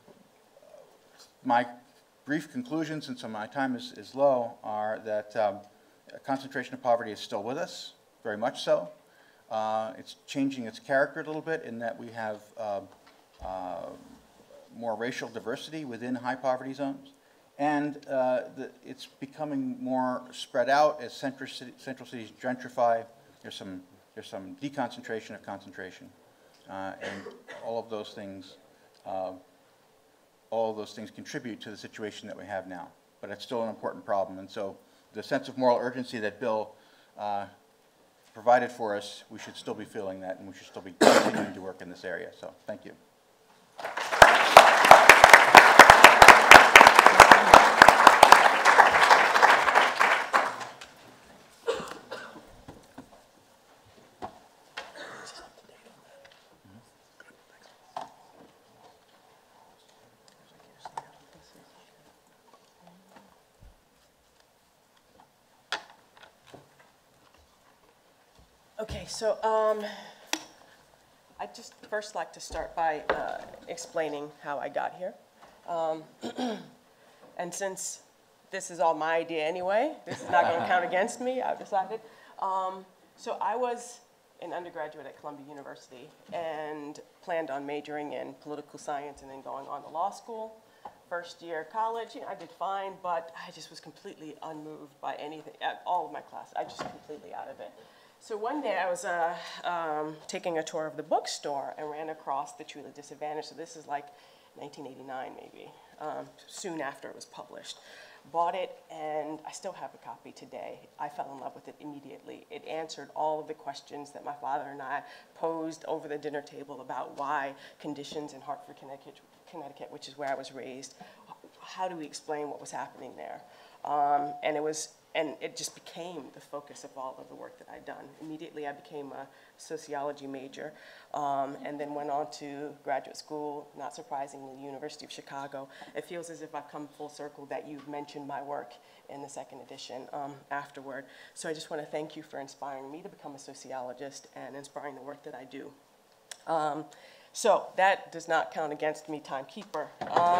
my brief conclusion, since my time is low, are that concentration of poverty is still with us, very much so. It's changing its character a little bit in that we have more racial diversity within high poverty zones. And it's becoming more spread out as central cities gentrify. There's some deconcentration of concentration, and all of those things contribute to the situation that we have now. But it's still an important problem, and so the sense of moral urgency that Bill provided for us, we should still be feeling that, and we should still be continuing to work in this area. So, thank you. Okay, so I'd just first like to start by explaining how I got here. And since this is all my idea anyway, this is not going to count against me, I've decided. So I was an undergraduate at Columbia University and planned on majoring in political science and then going on to law school. First year of college, I did fine, but I just was completely unmoved by anything, all of my classes. I just completely out of it. So one day I was taking a tour of the bookstore and ran across The Truly Disadvantaged. So this is like 1989 maybe, soon after it was published. Bought it, and I still have a copy today. I fell in love with it immediately. It answered all of the questions that my father and I posed over the dinner table about why conditions in Hartford, Connecticut, which is where I was raised, how do we explain what was happening there? And it just became the focus of all of the work that I'd done. Immediately I became a sociology major, and then went on to graduate school, not surprisingly, the University of Chicago. It feels as if I've come full circle that you've mentioned my work in the second edition afterward. So I just want to thank you for inspiring me to become a sociologist and inspiring the work that I do. So that does not count against me, timekeeper.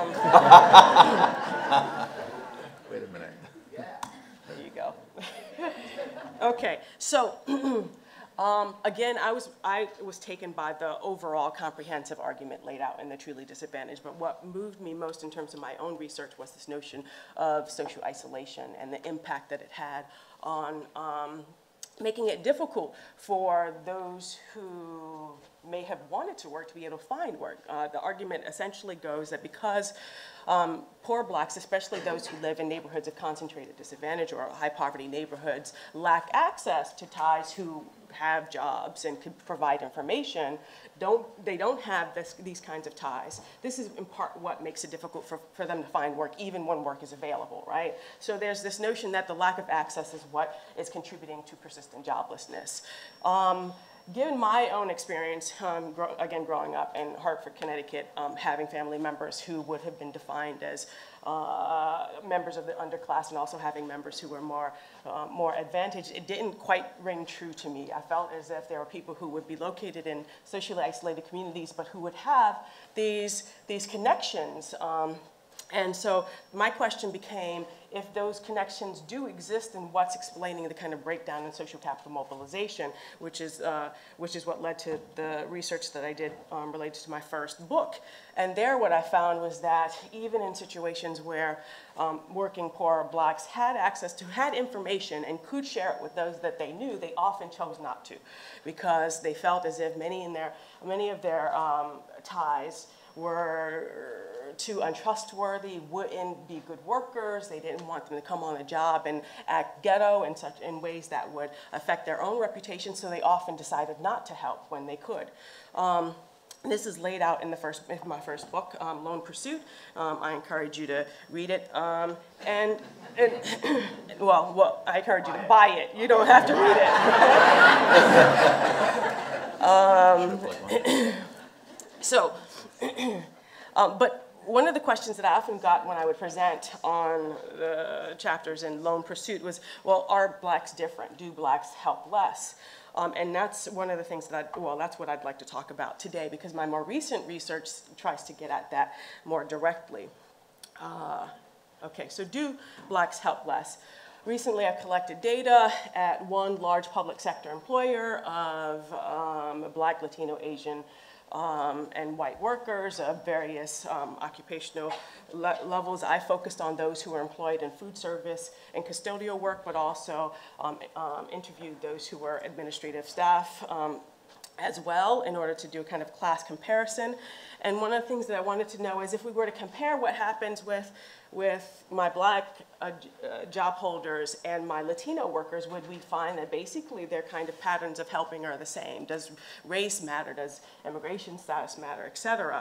Wait a minute. There you go. Okay, so again, I was taken by the overall comprehensive argument laid out in The Truly Disadvantaged, but what moved me most in terms of my own research was this notion of social isolation and the impact that it had on making it difficult for those who may have wanted to work to be able to find work. The argument essentially goes that because poor blacks, especially those who live in neighborhoods of concentrated disadvantage or high poverty neighborhoods, lack access to ties who have jobs and could provide information, they don't have these kinds of ties. This is in part what makes it difficult for them to find work, even when work is available, right? So there's this notion that the lack of access is what is contributing to persistent joblessness. Given my own experience, again, growing up in Hartford, Connecticut, having family members who would have been defined as members of the underclass and also having members who were more advantaged, it didn't quite ring true to me. I felt as if there were people who would be located in socially isolated communities, but who would have these connections. And so my question became, if those connections do exist, then what's explaining the kind of breakdown in social capital mobilization, which is what led to the research that I did related to my first book. And there what I found was that even in situations where working poor blacks had access to, had information and could share it with those that they knew, they often chose not to, because they felt as if many of their ties were too untrustworthy, wouldn't be good workers. They didn't want them to come on a job and act ghetto in ways that would affect their own reputation, so they often decided not to help when they could. This is laid out in my first book, Lone Pursuit. I encourage you to read it. Well, I encourage you to buy it. You don't have to read it. But one of the questions that I often got when I would present on the chapters in Lone Pursuit was, well, are blacks different? Do blacks help less? And that's one of the things that that's what I'd like to talk about today, because my more recent research tries to get at that more directly. Okay, so do blacks help less? Recently, I've collected data at one large public sector employer of Black, Latino, Asian, and white workers of various occupational levels. I focused on those who were employed in food service and custodial work, but also interviewed those who were administrative staff as well in order to do a kind of class comparison. And one of the things that I wanted to know is if we were to compare what happens with my black job holders and my Latino workers, would we find that basically their kind of patterns of helping are the same? Does race matter? Does immigration status matter, et cetera?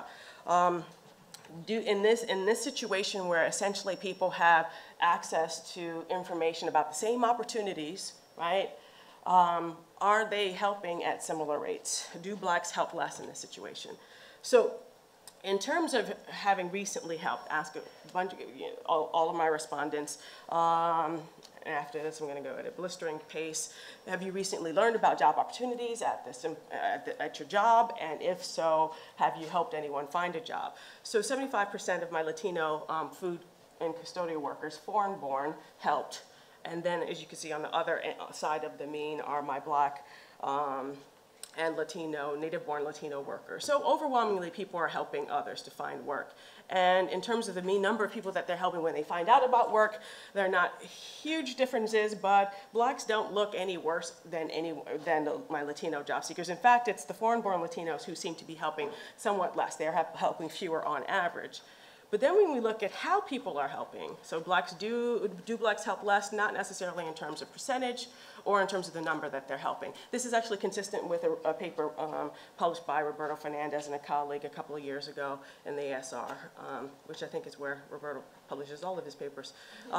In this situation where essentially people have access to information about the same opportunities, right? Are they helping at similar rates? Do blacks help less in this situation? So in terms of having recently helped, ask a bunch of, all of my respondents, after this I'm going to go at a blistering pace, have you recently learned about job opportunities at your job? And if so, have you helped anyone find a job? So 75% of my Latino food and custodial workers, foreign-born, helped. And then, as you can see on the other side of the mean, are my black and Latino, native-born Latino workers. So overwhelmingly, people are helping others to find work. And in terms of the mean number of people that they're helping when they find out about work, they're not huge differences, but blacks don't look any worse than my Latino job seekers. In fact, it's the foreign-born Latinos who seem to be helping somewhat less. They're helping fewer on average. But then when we look at how people are helping, so do blacks help less? Not necessarily in terms of percentage or in terms of the number that they're helping. This is actually consistent with a paper published by Roberto Fernandez and a colleague a couple of years ago in the ASR, which I think is where Roberto publishes all of his papers.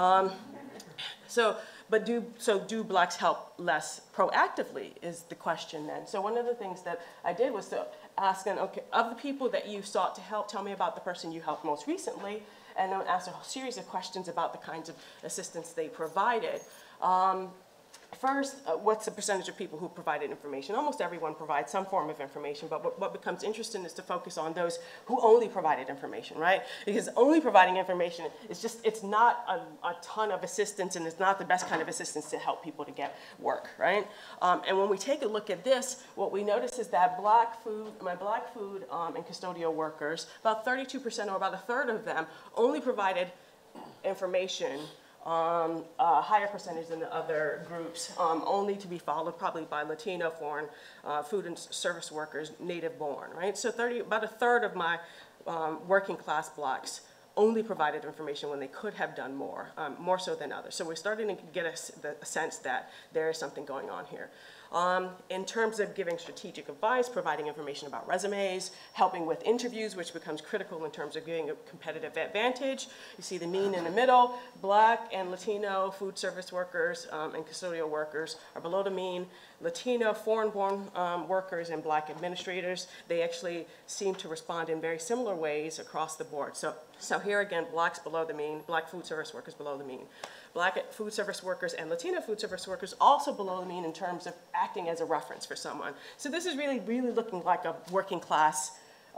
Do blacks help less proactively is the question then. So one of the things that I did was to ask them, okay, of the people that you sought to help, tell me about the person you helped most recently, and then ask a series of questions about the kinds of assistance they provided. First, what's the percentage of people who provided information? Almost everyone provides some form of information, but what becomes interesting is to focus on those who only provided information, right? Because only providing information is just, it's not a ton of assistance, and it's not the best kind of assistance to help people to get work, right? And when we take a look at this, what we notice is that black food and custodial workers, about 32% or about a third of them only provided information, a higher percentage than the other groups, only to be followed probably by Latino, foreign, food and service workers, native born, right? So about a third of my working class blacks only provided information when they could have done more, more so than others. So we're starting to get a sense that there is something going on here. In terms of giving strategic advice, providing information about resumes, helping with interviews, which becomes critical in terms of giving a competitive advantage. You see the mean in the middle. Black and Latino food service workers and custodial workers are below the mean. Latino foreign-born workers and black administrators, they actually seem to respond in very similar ways across the board. So here again, blacks below the mean, black food service workers below the mean. Black food service workers and Latino food service workers also below the mean in terms of acting as a reference for someone. So this is really looking like a working class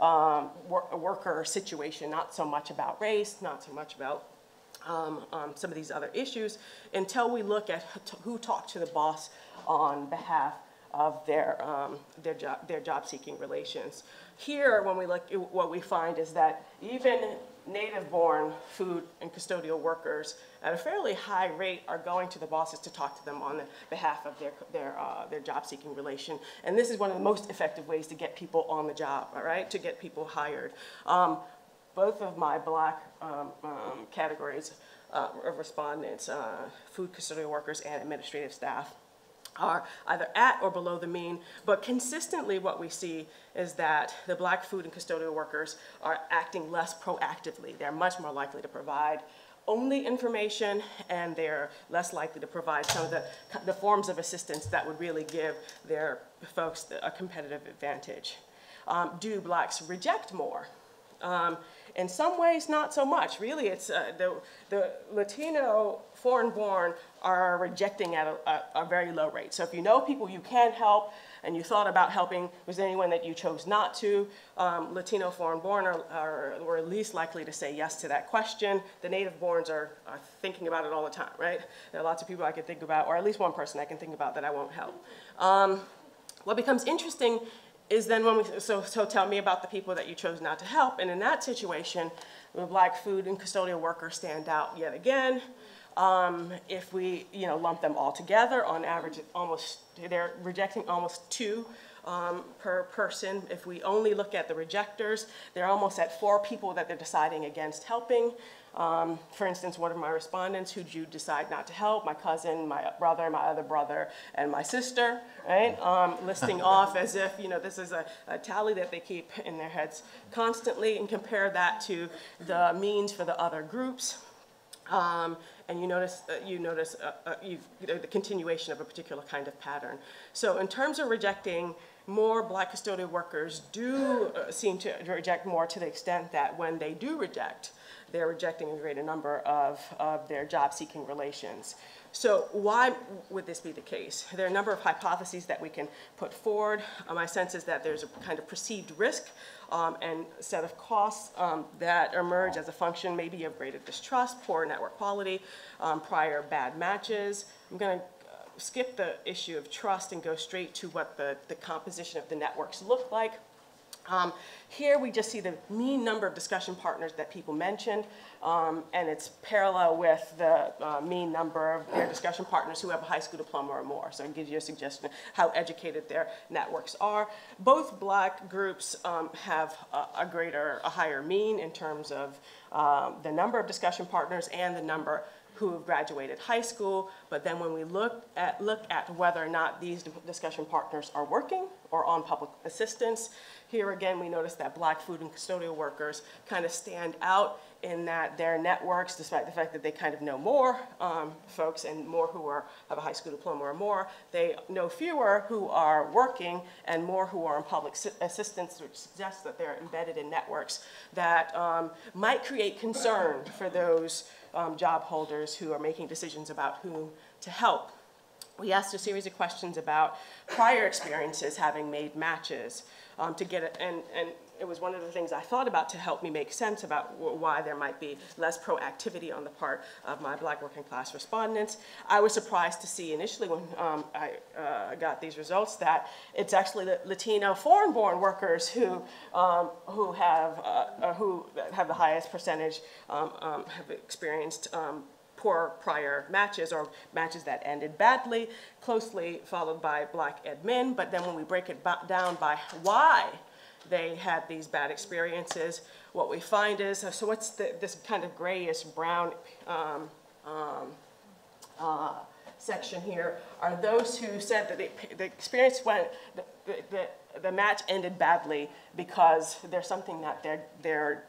worker situation, not so much about race, not so much about some of these other issues, until we look at who talked to the boss on behalf of their job-seeking relations. Here, when we look, what we find is that even native-born food and custodial workers at a fairly high rate are going to the bosses to talk to them on the behalf of their job-seeking relation. And this is one of the most effective ways to get people on the job, all right, to get people hired. Both of my black categories of respondents, food custodial workers and administrative staff, are either at or below the mean, but consistently what we see is that the black food and custodial workers are acting less proactively. They're much more likely to provide only information, and they're less likely to provide some of the forms of assistance that would really give their folks a competitive advantage. Do blacks reject more? In some ways, not so much. Really, it's the Latino foreign-born are rejecting at a very low rate. So if you know people you can help and you thought about helping, was there anyone that you chose not to? Latino foreign-born were least likely to say yes to that question. The native-borns are thinking about it all the time, right? There are lots of people I can think about, or at least one person I can think about that I won't help. What becomes interesting is then when so tell me about the people that you chose not to help. And in that situation, the black food and custodial workers stand out yet again. If we lump them all together, on average, they're rejecting almost 2 per person. If we only look at the rejectors, they're almost at 4 people that they're deciding against helping. For instance, one of my respondents, who'd you decide not to help? My cousin, my brother, my other brother, and my sister, right? Listing off as if, this is a tally that they keep in their heads constantly, and compare that to the means for the other groups. And you notice the continuation of a particular kind of pattern. So in terms of rejecting, more black custodial workers do seem to reject more, to the extent that when they do reject, they're rejecting a greater number of their job-seeking relations. So why would this be the case? There are a number of hypotheses that we can put forward. My sense is that there's a kind of perceived risk and set of costs that emerge as a function maybe of greater distrust, poor network quality, prior bad matches. I'm going to skip the issue of trust and go straight to what the composition of the networks look like. Here we just see the mean number of discussion partners that people mentioned, and it's parallel with the mean number of their discussion partners who have a high school diploma or more. So it gives you a suggestion of how educated their networks are. Both black groups have a higher mean in terms of the number of discussion partners and the number who have graduated high school, but then when we look at whether or not these discussion partners are working or on public assistance, here again we notice that black food and custodial workers kind of stand out in that their networks, despite the fact that they kind of know more folks and more who have a high school diploma or more, they know fewer who are working and more who are on public assistance, which suggests that they're embedded in networks that might create concern for those job holders who are making decisions about whom to help. we asked a series of questions about prior experiences having made matches to get it, and it was one of the things I thought about to help me make sense about why there might be less proactivity on the part of my Black working class respondents. I was surprised to see initially when I got these results that it's actually the Latino foreign-born workers who have the highest percentage, have experienced poor prior matches or matches that ended badly, closely followed by Black admin. But then when we break it down by why they had these bad experiences, what we find is, so what's this kind of grayish brown section here are those who said that the experience went, the match ended badly because there's something that their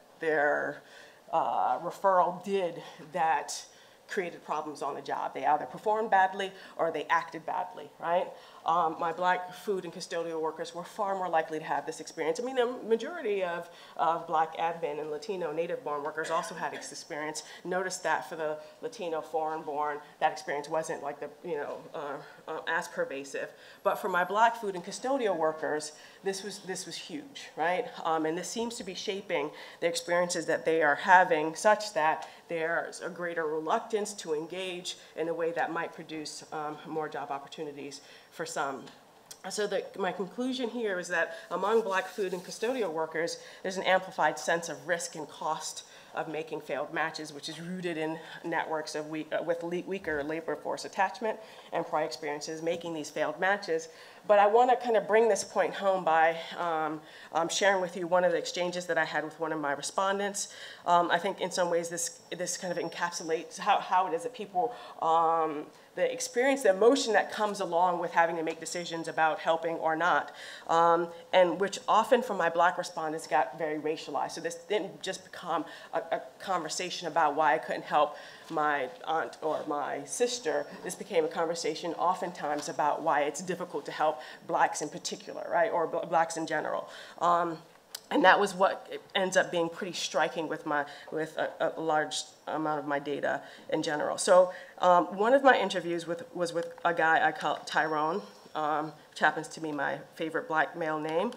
referral did that created problems on the job. They either performed badly or they acted badly, right? My Black food and custodial workers were far more likely to have this experience. I mean, the majority of Black admin and Latino native-born workers also had this experience. Notice that for the Latino foreign-born, that experience wasn't like as pervasive. But for my Black food and custodial workers, this was huge, right? And this seems to be shaping the experiences that they are having, such that there's a greater reluctance to engage in a way that might produce more job opportunities for some. So my conclusion here is that among Black food and custodial workers, there's an amplified sense of risk and cost of making failed matches, which is rooted in networks of with weaker labor force attachment and prior experiences making these failed matches. But I want to kind of bring this point home by sharing with you one of the exchanges that I had with one of my respondents. I think in some ways this kind of encapsulates how it is that people, the experience, the emotion that comes along with having to make decisions about helping or not, and which often from my Black respondents got very racialized. So this didn't just become a conversation about why I couldn't help my aunt or my sister. This became a conversation oftentimes about why it's difficult to help Blacks in particular, right, or Blacks in general. And that was what ends up being pretty striking with a large amount of my data in general. So one of my interviews was with a guy I call Tyrone, which happens to be my favorite Black male name.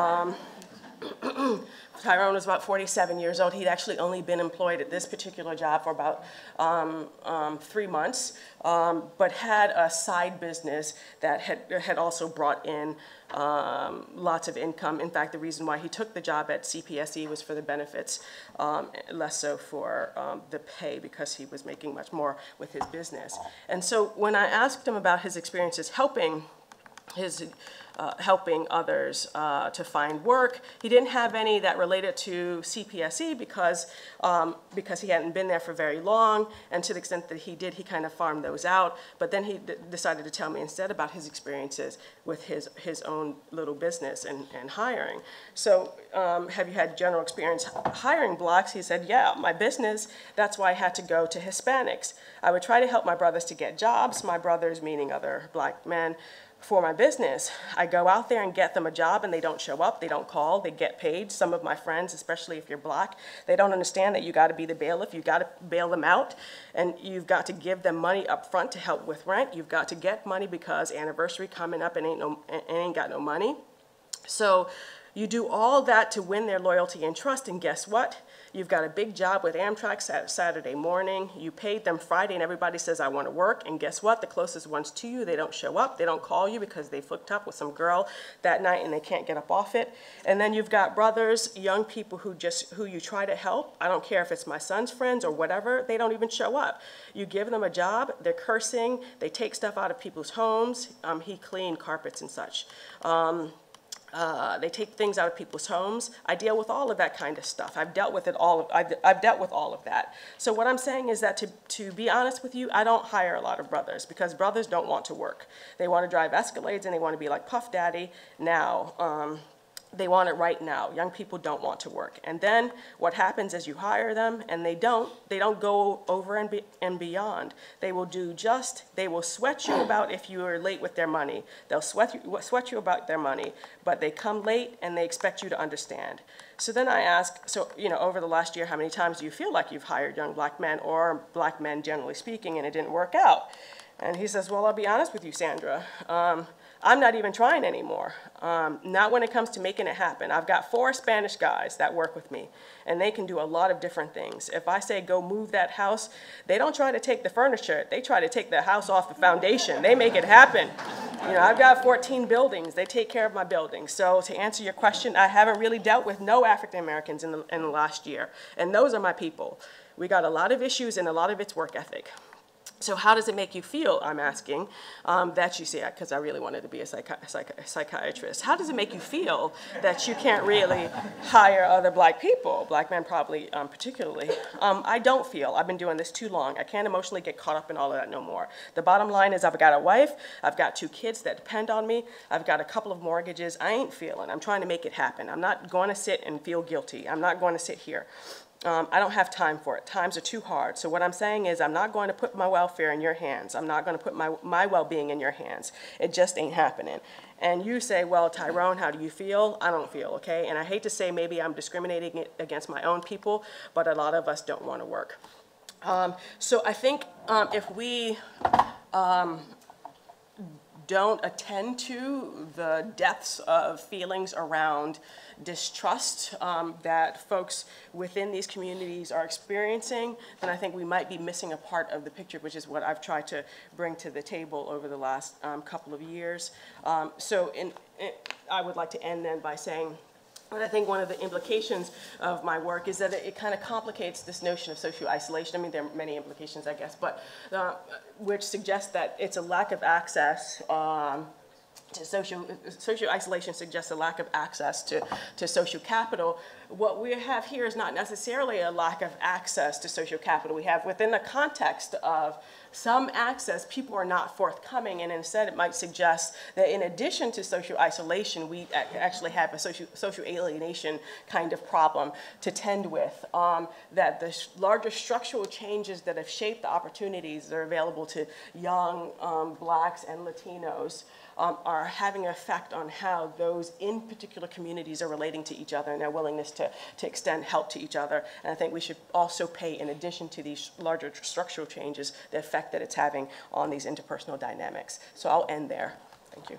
Tyrone was about 47 years old. He'd actually only been employed at this particular job for about 3 months, but had a side business that had also brought in lots of income. In fact, the reason why he took the job at CPSE was for the benefits, less so for the pay, because he was making much more with his business. And so when I asked him about his experiences helping others to find work, he didn't have any that related to CPSE because he hadn't been there for very long, and to the extent that he did, he kind of farmed those out. But then he decided to tell me instead about his experiences with his own little business and hiring. So have you had general experience hiring Blacks? He said, yeah, my business, that's why I had to go to Hispanics. I would try to help my brothers to get jobs, my brothers meaning other Black men, for my business. I go out there and get them a job and they don't show up, they don't call, they get paid. Some of my friends, especially if you're Black, they don't understand that you got to be the bailiff, you got to bail them out, and you've got to give them money up front to help with rent. You've got to get money because anniversary coming up and ain't got no money. So you do all that to win their loyalty and trust, and guess what? You've got a big job with Amtrak Saturday morning. You paid them Friday, and everybody says, I want to work. And guess what? The closest ones to you, they don't show up. They don't call you because they hooked up with some girl that night and they can't get up off it. And then you've got brothers, young people who you try to help. I don't care if it's my son's friends or whatever. They don't even show up. You give them a job. They're cursing. They take stuff out of people's homes. He cleaned carpets and such. They take things out of people's homes. I deal with all of that kind of stuff. I've dealt with all of that. So what I'm saying is that to be honest with you, I don't hire a lot of brothers because brothers don't want to work. They want to drive Escalades and they want to be like Puff Daddy now. They want it right now. Young people don't want to work. And then what happens is you hire them and they don't go over and beyond. They will sweat you about if you are late with their money. They'll sweat you about their money, but they come late and they expect you to understand. So then I ask, over the last year, how many times do you feel like you've hired young Black men or Black men generally speaking and it didn't work out? And he says, well, I'll be honest with you, Sandra. I'm not even trying anymore. Not when it comes to making it happen. I've got 4 Spanish guys that work with me, and they can do a lot of different things. If I say go move that house, they don't try to take the furniture. They try to take the house off the foundation. They make it happen. You know, I've got 14 buildings. They take care of my buildings. So to answer your question, I haven't really dealt with no African Americans in the last year, and those are my people. We got a lot of issues, and a lot of it's work ethic. So how does it make you feel, I'm asking, that you see, because I really wanted to be a psychiatrist. How does it make you feel that you can't really hire other black people, black men probably particularly? I don't feel. I've been doing this too long. I can't emotionally get caught up in all of that no more. The bottom line is I've got a wife, I've got 2 kids that depend on me, I've got a couple of mortgages. I ain't feeling. I'm trying to make it happen. I'm not going to sit and feel guilty. I'm not going to sit here. I don't have time for it. Times are too hard. So what I'm saying is I'm not going to put my welfare in your hands. I'm not going to put my well-being in your hands. It just ain't happening. And you say, well, Tyrone, how do you feel? I don't feel, okay? And I hate to say maybe I'm discriminating against my own people, but a lot of us don't want to work. So I think if we don't attend to the depths of feelings around distrust that folks within these communities are experiencing, then I think we might be missing a part of the picture, which is what I've tried to bring to the table over the last couple of years. I would like to end then by saying, but I think one of the implications of my work is that it kind of complicates this notion of social isolation. I mean, there are many implications, I guess, but which suggests that it's a lack of access to social isolation suggests a lack of access to social capital. What we have here is not necessarily a lack of access to social capital. We have within the context of some access, people are not forthcoming, and instead it might suggest that in addition to social isolation, we actually have a social alienation kind of problem to tend with, that the larger structural changes that have shaped the opportunities that are available to young blacks and Latinos are having an effect on how those in particular communities are relating to each other and their willingness to extend help to each other. And I think we should also pay, in addition to these larger structural changes, the effect that it's having on these interpersonal dynamics. So I'll end there. Thank you.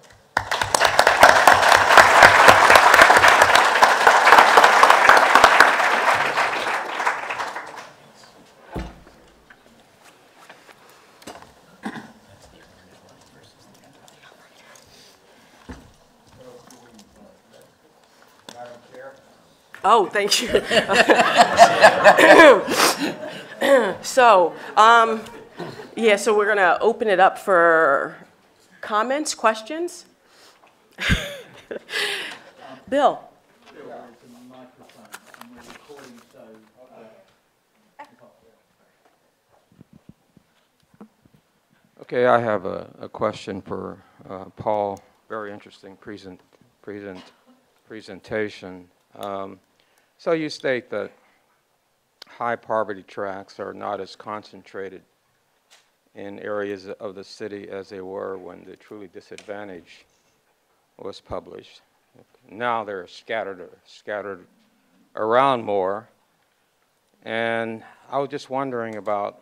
Oh, thank you. So, yeah, so we're going to open it up for comments, questions. Bill. Okay, I have a question for Paul. Very interesting presentation. So you state that high poverty tracts are not as concentrated in areas of the city as they were when the Truly Disadvantaged was published. Now they're scattered around more. And I was just wondering about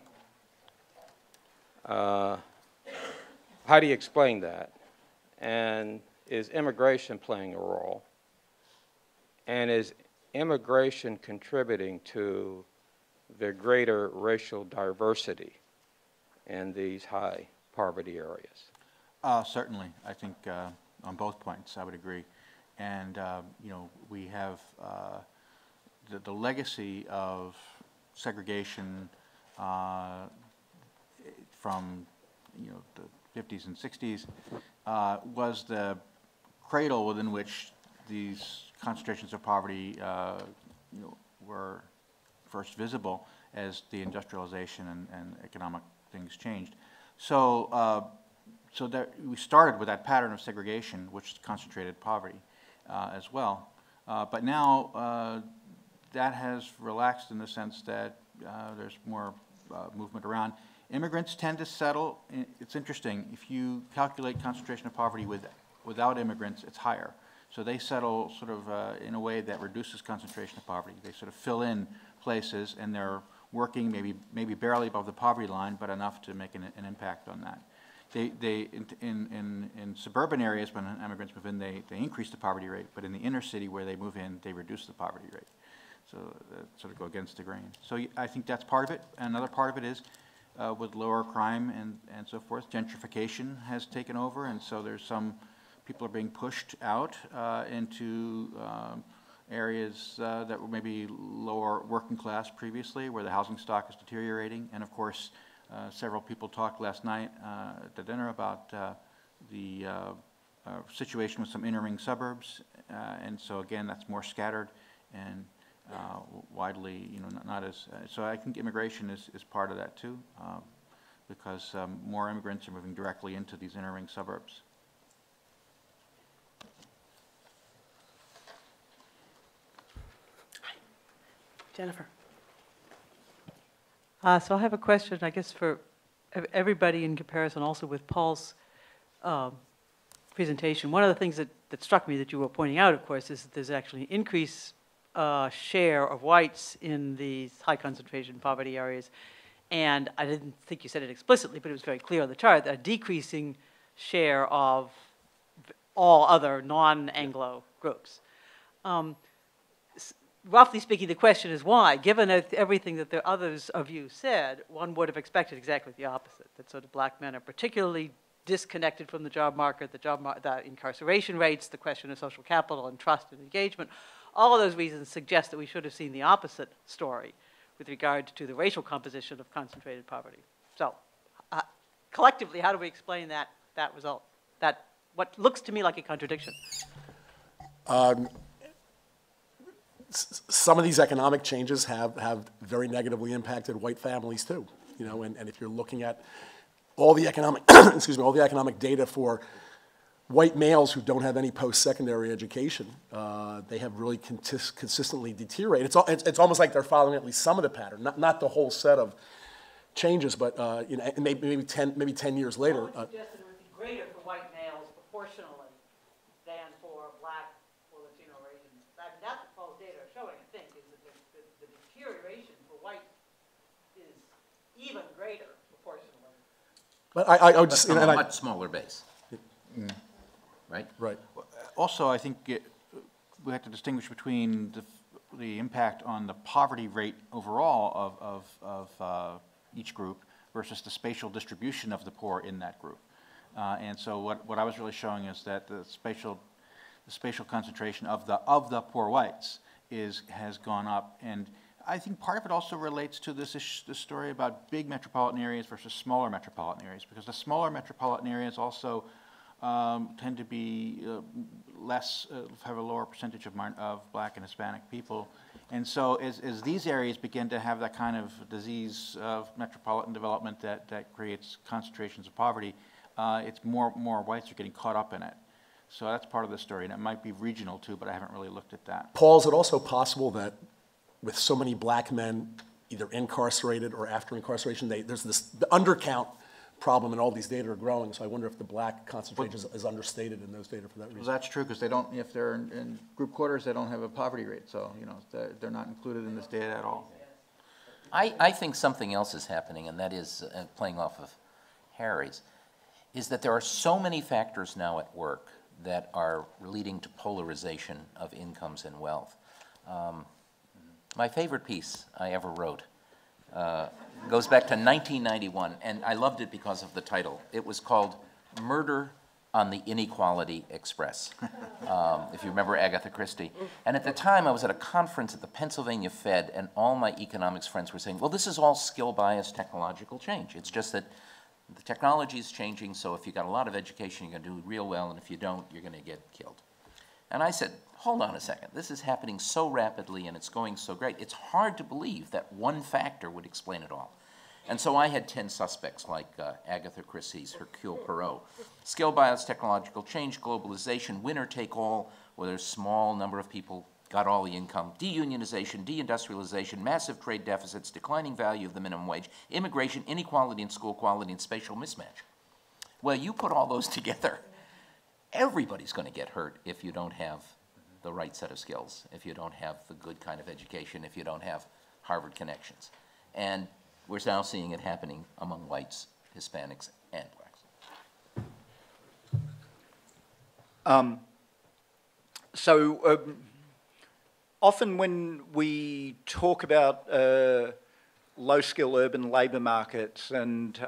how do you explain that? And is immigration playing a role? And is immigration contributing to the greater racial diversity in these high poverty areas? Certainly, I think on both points I would agree. And you know, we have the legacy of segregation from the 50s and 60s was the cradle within which these concentrations of poverty were first visible as the industrialization and economic things changed. So, so that we started with that pattern of segregation, which concentrated poverty as well. But now that has relaxed in the sense that there's more movement around. Immigrants tend to settle. It's interesting. If you calculate concentration of poverty without immigrants, it's higher. So they settle sort of in a way that reduces concentration of poverty. They sort of fill in places, and they're working maybe barely above the poverty line, but enough to make an impact on that. in suburban areas, when immigrants move in, they increase the poverty rate, but in the inner city where they move in, they reduce the poverty rate. So sort of go against the grain. So I think that's part of it. Another part of it is with lower crime and so forth, gentrification has taken over, and so there's some people are being pushed out into areas that were maybe lower working class previously, where the housing stock is deteriorating. And of course, several people talked last night at the dinner about the situation with some inner ring suburbs, and so again, that's more scattered and widely, not as. So I think immigration is part of that too, because more immigrants are moving directly into these inner ring suburbs. Jennifer. So I have a question, I guess, for everybody in comparison also with Paul's presentation. One of the things that struck me that you were pointing out, of course, is that there's actually an increased share of whites in these high concentration poverty areas. And I didn't think you said it explicitly, but it was very clear on the chart, that a decreasing share of all other non-Anglo groups. Roughly speaking, the question is why? Given everything that the others of you said, one would have expected exactly the opposite, that sort of black men are particularly disconnected from the job market, the incarceration rates, the question of social capital and trust and engagement. All of those reasons suggest that we should have seen the opposite story with regard to the racial composition of concentrated poverty. So, collectively, how do we explain that result? That what looks to me like a contradiction. Some of these economic changes have very negatively impacted white families too. And if you're looking at all the economic, all the economic data for white males who don't have any post-secondary education, they have really consistently deteriorated. It's almost like they're following at least some of the pattern, not the whole set of changes, but maybe 10 years later. I would suggest that it would be greater for white males proportionally than for black or Latino or Asian. That's what Paul's data are showing, I think, is that the deterioration for white is even greater proportionally. But I would just, from a much smaller base. Right? Right. Also, I think we have to distinguish between the impact on the poverty rate overall of each group versus the spatial distribution of the poor in that group. And so what I was really showing is that the spatial concentration of the poor whites has gone up, and I think part of it also relates to this story about big metropolitan areas versus smaller metropolitan areas, because the smaller metropolitan areas also tend to be have a lower percentage of black and Hispanic people. And so as these areas begin to have that kind of disease of metropolitan development that creates concentrations of poverty, it's more whites are getting caught up in it. So that's part of the story, and it might be regional too, but I haven't really looked at that. Paul, is it also possible that with so many black men either incarcerated or after incarceration, there's the undercount problem, and all these data are growing, so I wonder if the black concentration is understated in those data for that reason. Well, that's true, because they don't, if they're in group quarters, they don't have a poverty rate, so they're not included in this data at all. I think something else is happening, and that is, playing off of Harry's, is that there are so many factors now at work that are leading to polarization of incomes and wealth. My favorite piece I ever wrote goes back to 1991, and I loved it because of the title. It was called Murder on the Inequality Express, if you remember Agatha Christie. And at the time, I was at a conference at the Pennsylvania Fed, and all my economics friends were saying, well, this is all skill-biased technological change. It's just that the technology is changing, so if you got a lot of education, you're going to do real well, and if you don't, you're going to get killed. And I said, hold on a second. This is happening so rapidly, and it's going so great. It's hard to believe that one factor would explain it all. And so I had 10 suspects, like Agatha Christie's Hercule Poirot. Skill bias, technological change, globalization, winner take all, where there's a small number of people got all the income, deunionization, deindustrialization, massive trade deficits, declining value of the minimum wage, immigration, inequality in school quality, and spatial mismatch. Well, you put all those together, everybody's going to get hurt if you don't have the right set of skills, if you don't have the good kind of education, if you don't have Harvard connections. And we're now seeing it happening among whites, Hispanics, and blacks. Often when we talk about low-skill urban labour markets, and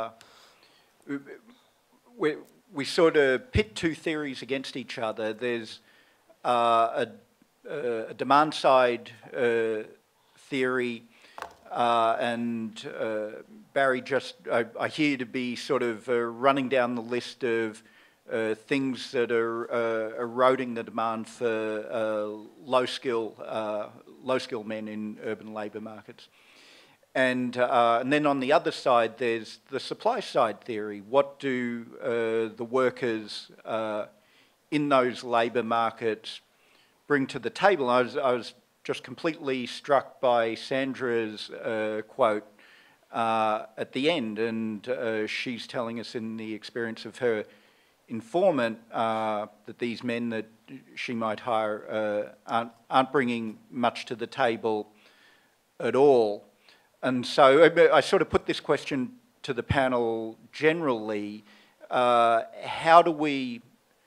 we sort of pit two theories against each other. There's a demand-side theory, and Barry, I hear you to be sort of running down the list of things that are eroding the demand for low-skill men in urban labour markets. And then on the other side, there's the supply-side theory. What do the workers in those labour markets bring to the table? I was just completely struck by Sandra's quote at the end, and she's telling us in the experience of her informant that these men that she might hire aren't bringing much to the table at all. And so I sort of put this question to the panel generally. How do we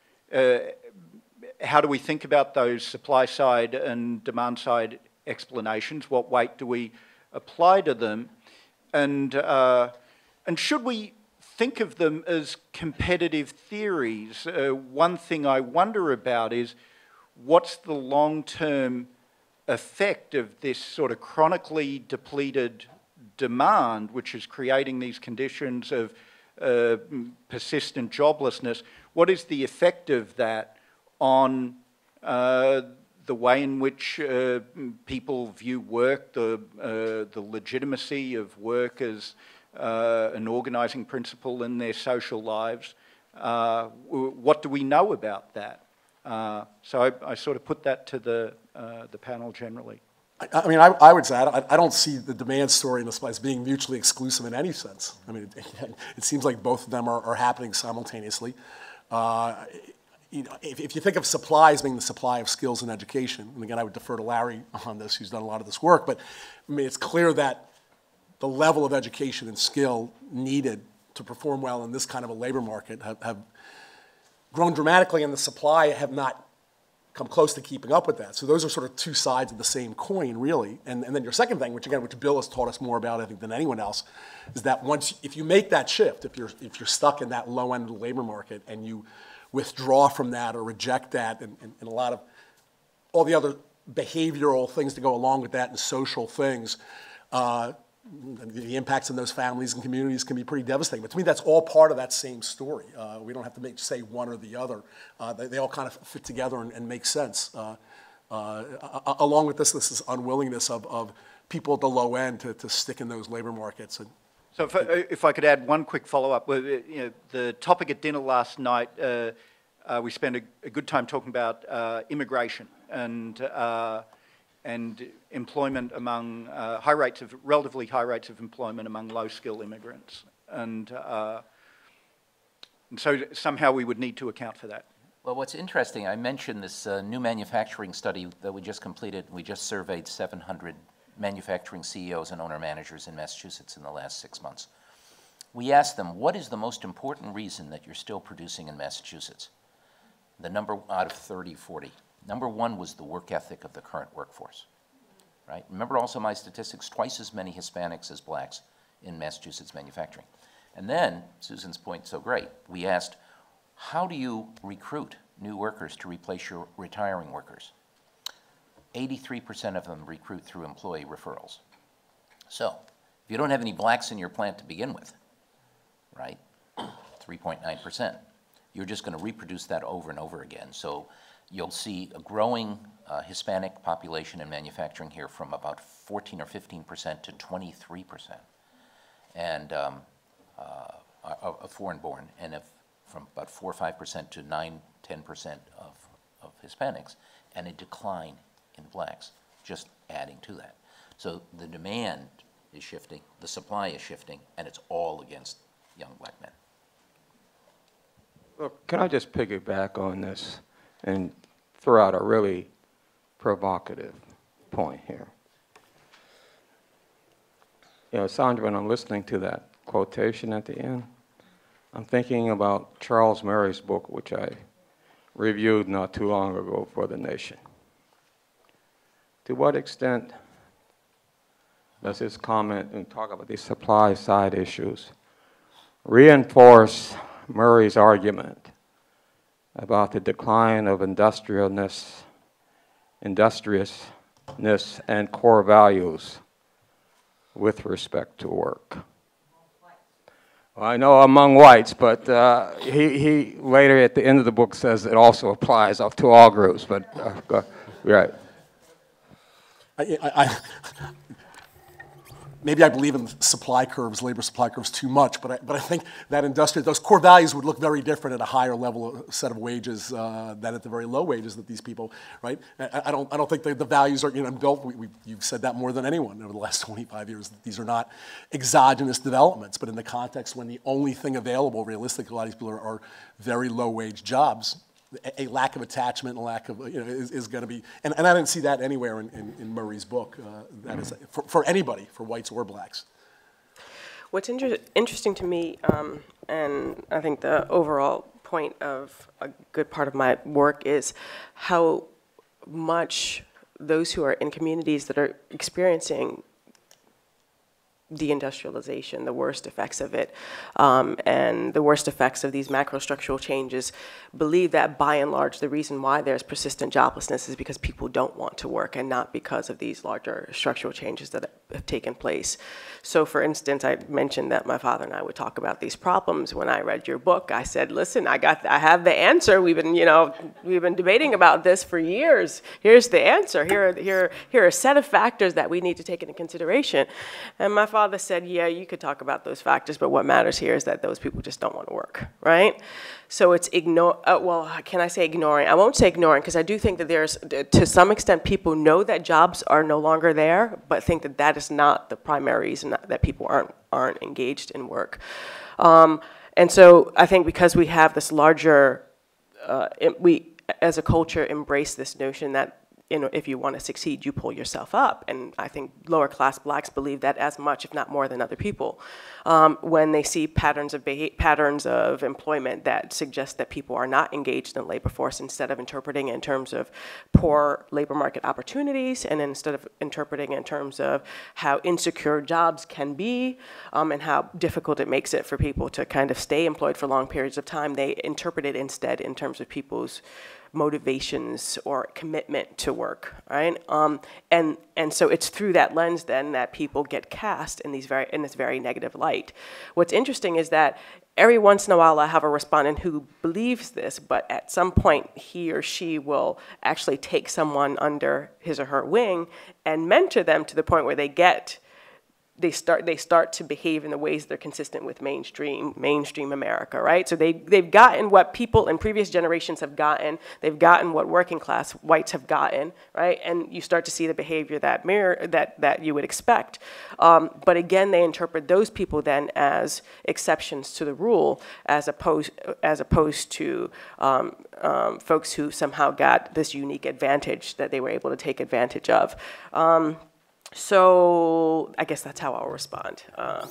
think about those supply side and demand side explanations? What weight do we apply to them? And should we think of them as competitive theories? One thing I wonder about is what's the long-term effect of this sort of chronically depleted demand, which is creating these conditions of persistent joblessness. What is the effect of that on the way in which people view work, the legitimacy of work as an organising principle in their social lives? What do we know about that? So I sort of put that to the panel generally. I mean, I would say I don't see the demand story in this place being mutually exclusive in any sense. I mean, it seems like both of them are happening simultaneously. You know, if you think of supply as being the supply of skills and education, and again, I would defer to Larry on this, who's done a lot of this work, but I mean, it's clear that the level of education and skill needed to perform well in this kind of a labor market have grown dramatically, and the supply have not come close to keeping up with that. So those are sort of two sides of the same coin, really. And then your second thing, which Bill has taught us more about, I think, than anyone else, is that if you make that shift, if you're stuck in that low end of the labor market and you withdraw from that or reject that, and a lot of all the other behavioral things that go along with that and social things, the impacts on those families and communities can be pretty devastating. But to me, that's all part of that same story. We don't have to say one or the other. They all kind of fit together and make sense. Along with this is unwillingness of people at the low end to stick in those labor markets. So if I could add one quick follow-up. You know, the topic at dinner last night, we spent a good time talking about immigration and employment among relatively high rates of employment among low-skill immigrants. And so somehow we would need to account for that. Well, what's interesting, I mentioned this new manufacturing study that we just completed. We just surveyed 700 manufacturing CEOs and owner-managers in Massachusetts in the last 6 months. We asked them, what is the most important reason that you're still producing in Massachusetts? The number out of 30, 40. Number one was the work ethic of the current workforce, right? Remember also my statistics, twice as many Hispanics as blacks in Massachusetts manufacturing. And then, Susan's point so great, we asked, how do you recruit new workers to replace your retiring workers? 83% of them recruit through employee referrals. So, if you don't have any blacks in your plant to begin with, right, 3.9%, you're just going to reproduce that over and over again. So you'll see a growing Hispanic population in manufacturing here from about 14 or 15% to 23%, and of foreign-born, and from about 4 or 5% to 9, 10% of Hispanics, and a decline in blacks, just adding to that. So the demand is shifting, the supply is shifting, and it's all against young black men. Look, can I just piggyback on this and throw out a really provocative point here? You know, Sandra, when I'm listening to that quotation at the end, I'm thinking about Charles Murray's book, which I reviewed not too long ago for the nation. To what extent does this comment and talk about these supply side issues reinforce Murray's argument about the decline of industriousness, and core values with respect to work? Well, I know among whites, but he later at the end of the book says it also applies to all groups, but right. Maybe I believe in supply curves, labor supply curves too much, but I think that those core values would look very different at a higher level set of wages than at the very low wages that these people, right? I don't think the values are, built, you've said that more than anyone over the last 25 years, that these are not exogenous developments, but in the context when the only thing available, realistically, a lot of these people are very low wage jobs, a lack of attachment, a lack of, is going to be, and I didn't see that anywhere in Murray's book. That is for anybody, for whites or blacks. What's interesting to me, and I think the overall point of a good part of my work is how much those who are in communities that are experiencing deindustrialization, the worst effects of it, and the worst effects of these macrostructural changes, believe that by and large the reason why there's persistent joblessness is because people don't want to work and not because of these larger structural changes that have taken place. So for instance, I mentioned that my father and I would talk about these problems. When I read your book, I said, listen, I have the answer. We've been debating about this for years. Here's the answer. Here are a set of factors that we need to take into consideration. And my father said, yeah, you could talk about those factors, but what matters here is that those people just don't want to work, right? So it's well, can I say ignoring? I won't say ignoring, because I do think that there's, to some extent, people know that jobs are no longer there, but think that that is not the primary reason that people aren't engaged in work. And so I think because we have this larger, we as a culture embrace this notion that if you want to succeed, you pull yourself up. And I think lower class blacks believe that as much, if not more than other people. When they see patterns of employment that suggest that people are not engaged in the labor force, instead of interpreting in terms of poor labor market opportunities, and instead of interpreting in terms of how insecure jobs can be, and how difficult it makes it for people to kind of stay employed for long periods of time, they interpret it instead in terms of people's motivations or commitment to work, right? And so it's through that lens then that people get cast in this very negative light. What's interesting is that every once in a while I have a respondent who believes this, but at some point he or she will actually take someone under his or her wing and mentor them to the point where they start to behave in the ways that are consistent with mainstream America, right? So they've gotten what people in previous generations have gotten. They've gotten what working class whites have gotten, right? And you start to see the behavior that you would expect. But again, they interpret those people then as exceptions to the rule, as opposed to folks who somehow got this unique advantage that they were able to take advantage of. So I guess that's how I'll respond. So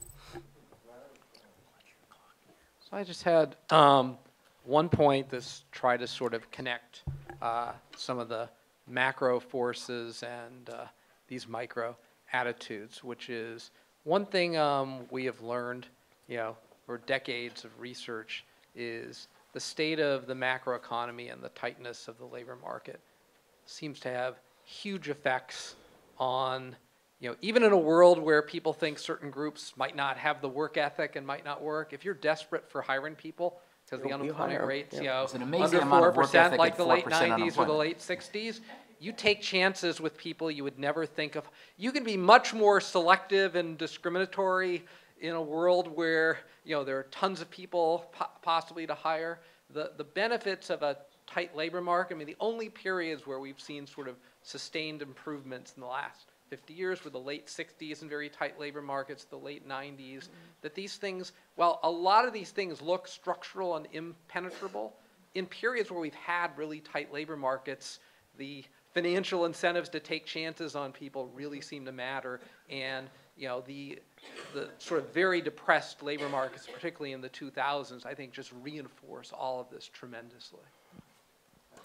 I just had one point that's try to sort of connect some of the macro forces and these micro attitudes, which is one thing we have learned, for decades of research, is the state of the macroeconomy and the tightness of the labor market seems to have huge effects on, even in a world where people think certain groups might not have the work ethic and might not work, if you're desperate for hiring people because the unemployment rate's, It's an under amazing amount of work 4% ethic like at the late 4% 90s or the unemployment. late 60s, you take chances with people you would never think of. You can be much more selective and discriminatory in a world where, there are tons of people possibly to hire. The benefits of a tight labor market, the only periods where we've seen sort of sustained improvements in the last 50 years were the late 60s and very tight labor markets, the late 90s, that these things, while a lot of these things look structural and impenetrable, in periods where we've had really tight labor markets, the financial incentives to take chances on people really seem to matter, and the sort of very depressed labor markets, particularly in the 2000s, I think just reinforce all of this tremendously.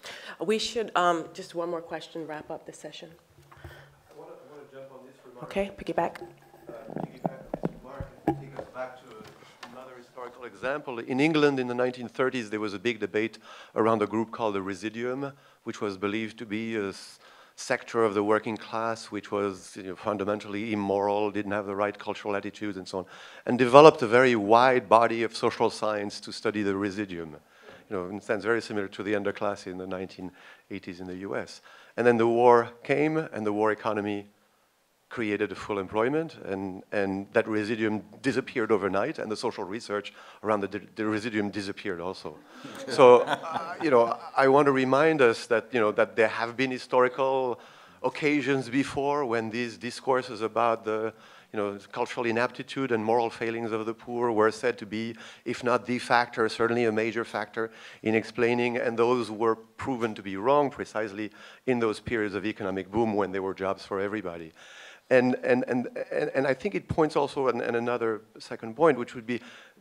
We should, just one more question, wrap up the session. I want to jump on this remark. Okay, piggyback. Piggyback on this remark and take us back to another historical example. In England in the 1930s, there was a big debate around a group called the Residuum, which was believed to be a sector of the working class, which was fundamentally immoral, didn't have the right cultural attitudes and so on, and developed a very wide body of social science to study the residuum. In a sense, very similar to the underclass in the 1980s in the US. And then the war came, and the war economy created a full employment, and that residuum disappeared overnight, and the social research around the residuum disappeared also. So, I want to remind us that, that there have been historical occasions before when these discourses about the cultural inaptitude and moral failings of the poor were said to be, if not the factor, certainly a major factor in explaining, and those were proven to be wrong precisely in those periods of economic boom when there were jobs for everybody. And I think it points also at another second point, which would be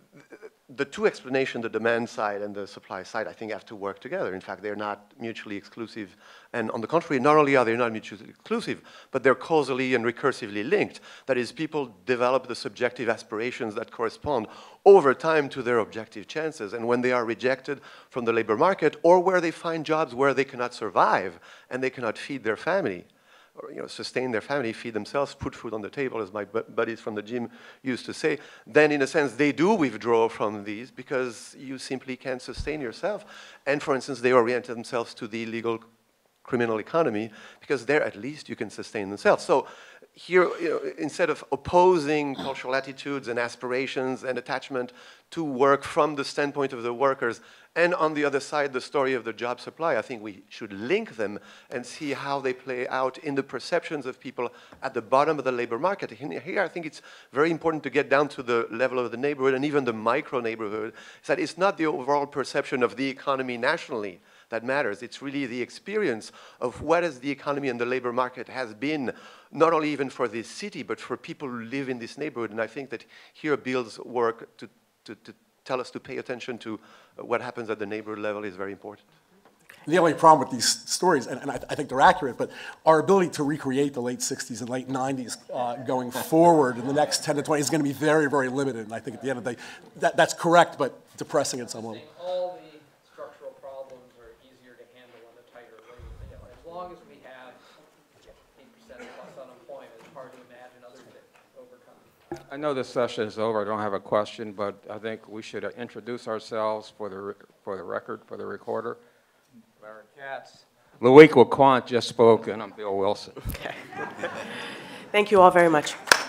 the two explanations, the demand side and the supply side, I think have to work together. In fact, they're not mutually exclusive. And on the contrary, not only are they not mutually exclusive, but they're causally and recursively linked. That is, people develop the subjective aspirations that correspond over time to their objective chances. And when they are rejected from the labor market, or where they find jobs where they cannot survive and they cannot feed their family, or sustain their family, feed themselves, put food on the table, as my buddies from the gym used to say, then in a sense they do withdraw from these because you simply can't sustain yourself. And for instance, they oriented themselves to the illegal criminal economy because there at least you can sustain themselves. So here, instead of opposing cultural attitudes and aspirations and attachment to work from the standpoint of the workers, and on the other side, the story of the job supply, I think we should link them and see how they play out in the perceptions of people at the bottom of the labor market. Here, I think it's very important to get down to the level of the neighborhood and even the micro neighborhood, is that it's not the overall perception of the economy nationally that matters. It's really the experience of what is the economy and the labor market has been, not only even for this city, but for people who live in this neighborhood. And I think that here Bill's work to tell us to pay attention to what happens at the neighborhood level is very important. The only problem with these stories, and I think they're accurate, but our ability to recreate the late 60s and late 90s going forward in the next 10 to 20 is going to be very, very limited. And I think at the end of the day, that's correct, but depressing at some level. All the structural problems are easier to handle on a tighter labor. As long as we have 8% plus unemployment, it's hard to imagine other things overcome. I know this session is over. I don't have a question, but I think we should introduce ourselves for the record, for the recorder. Larry Katz. Loic Waquant just spoke, and I'm Bill Wilson. Okay. Thank you all very much.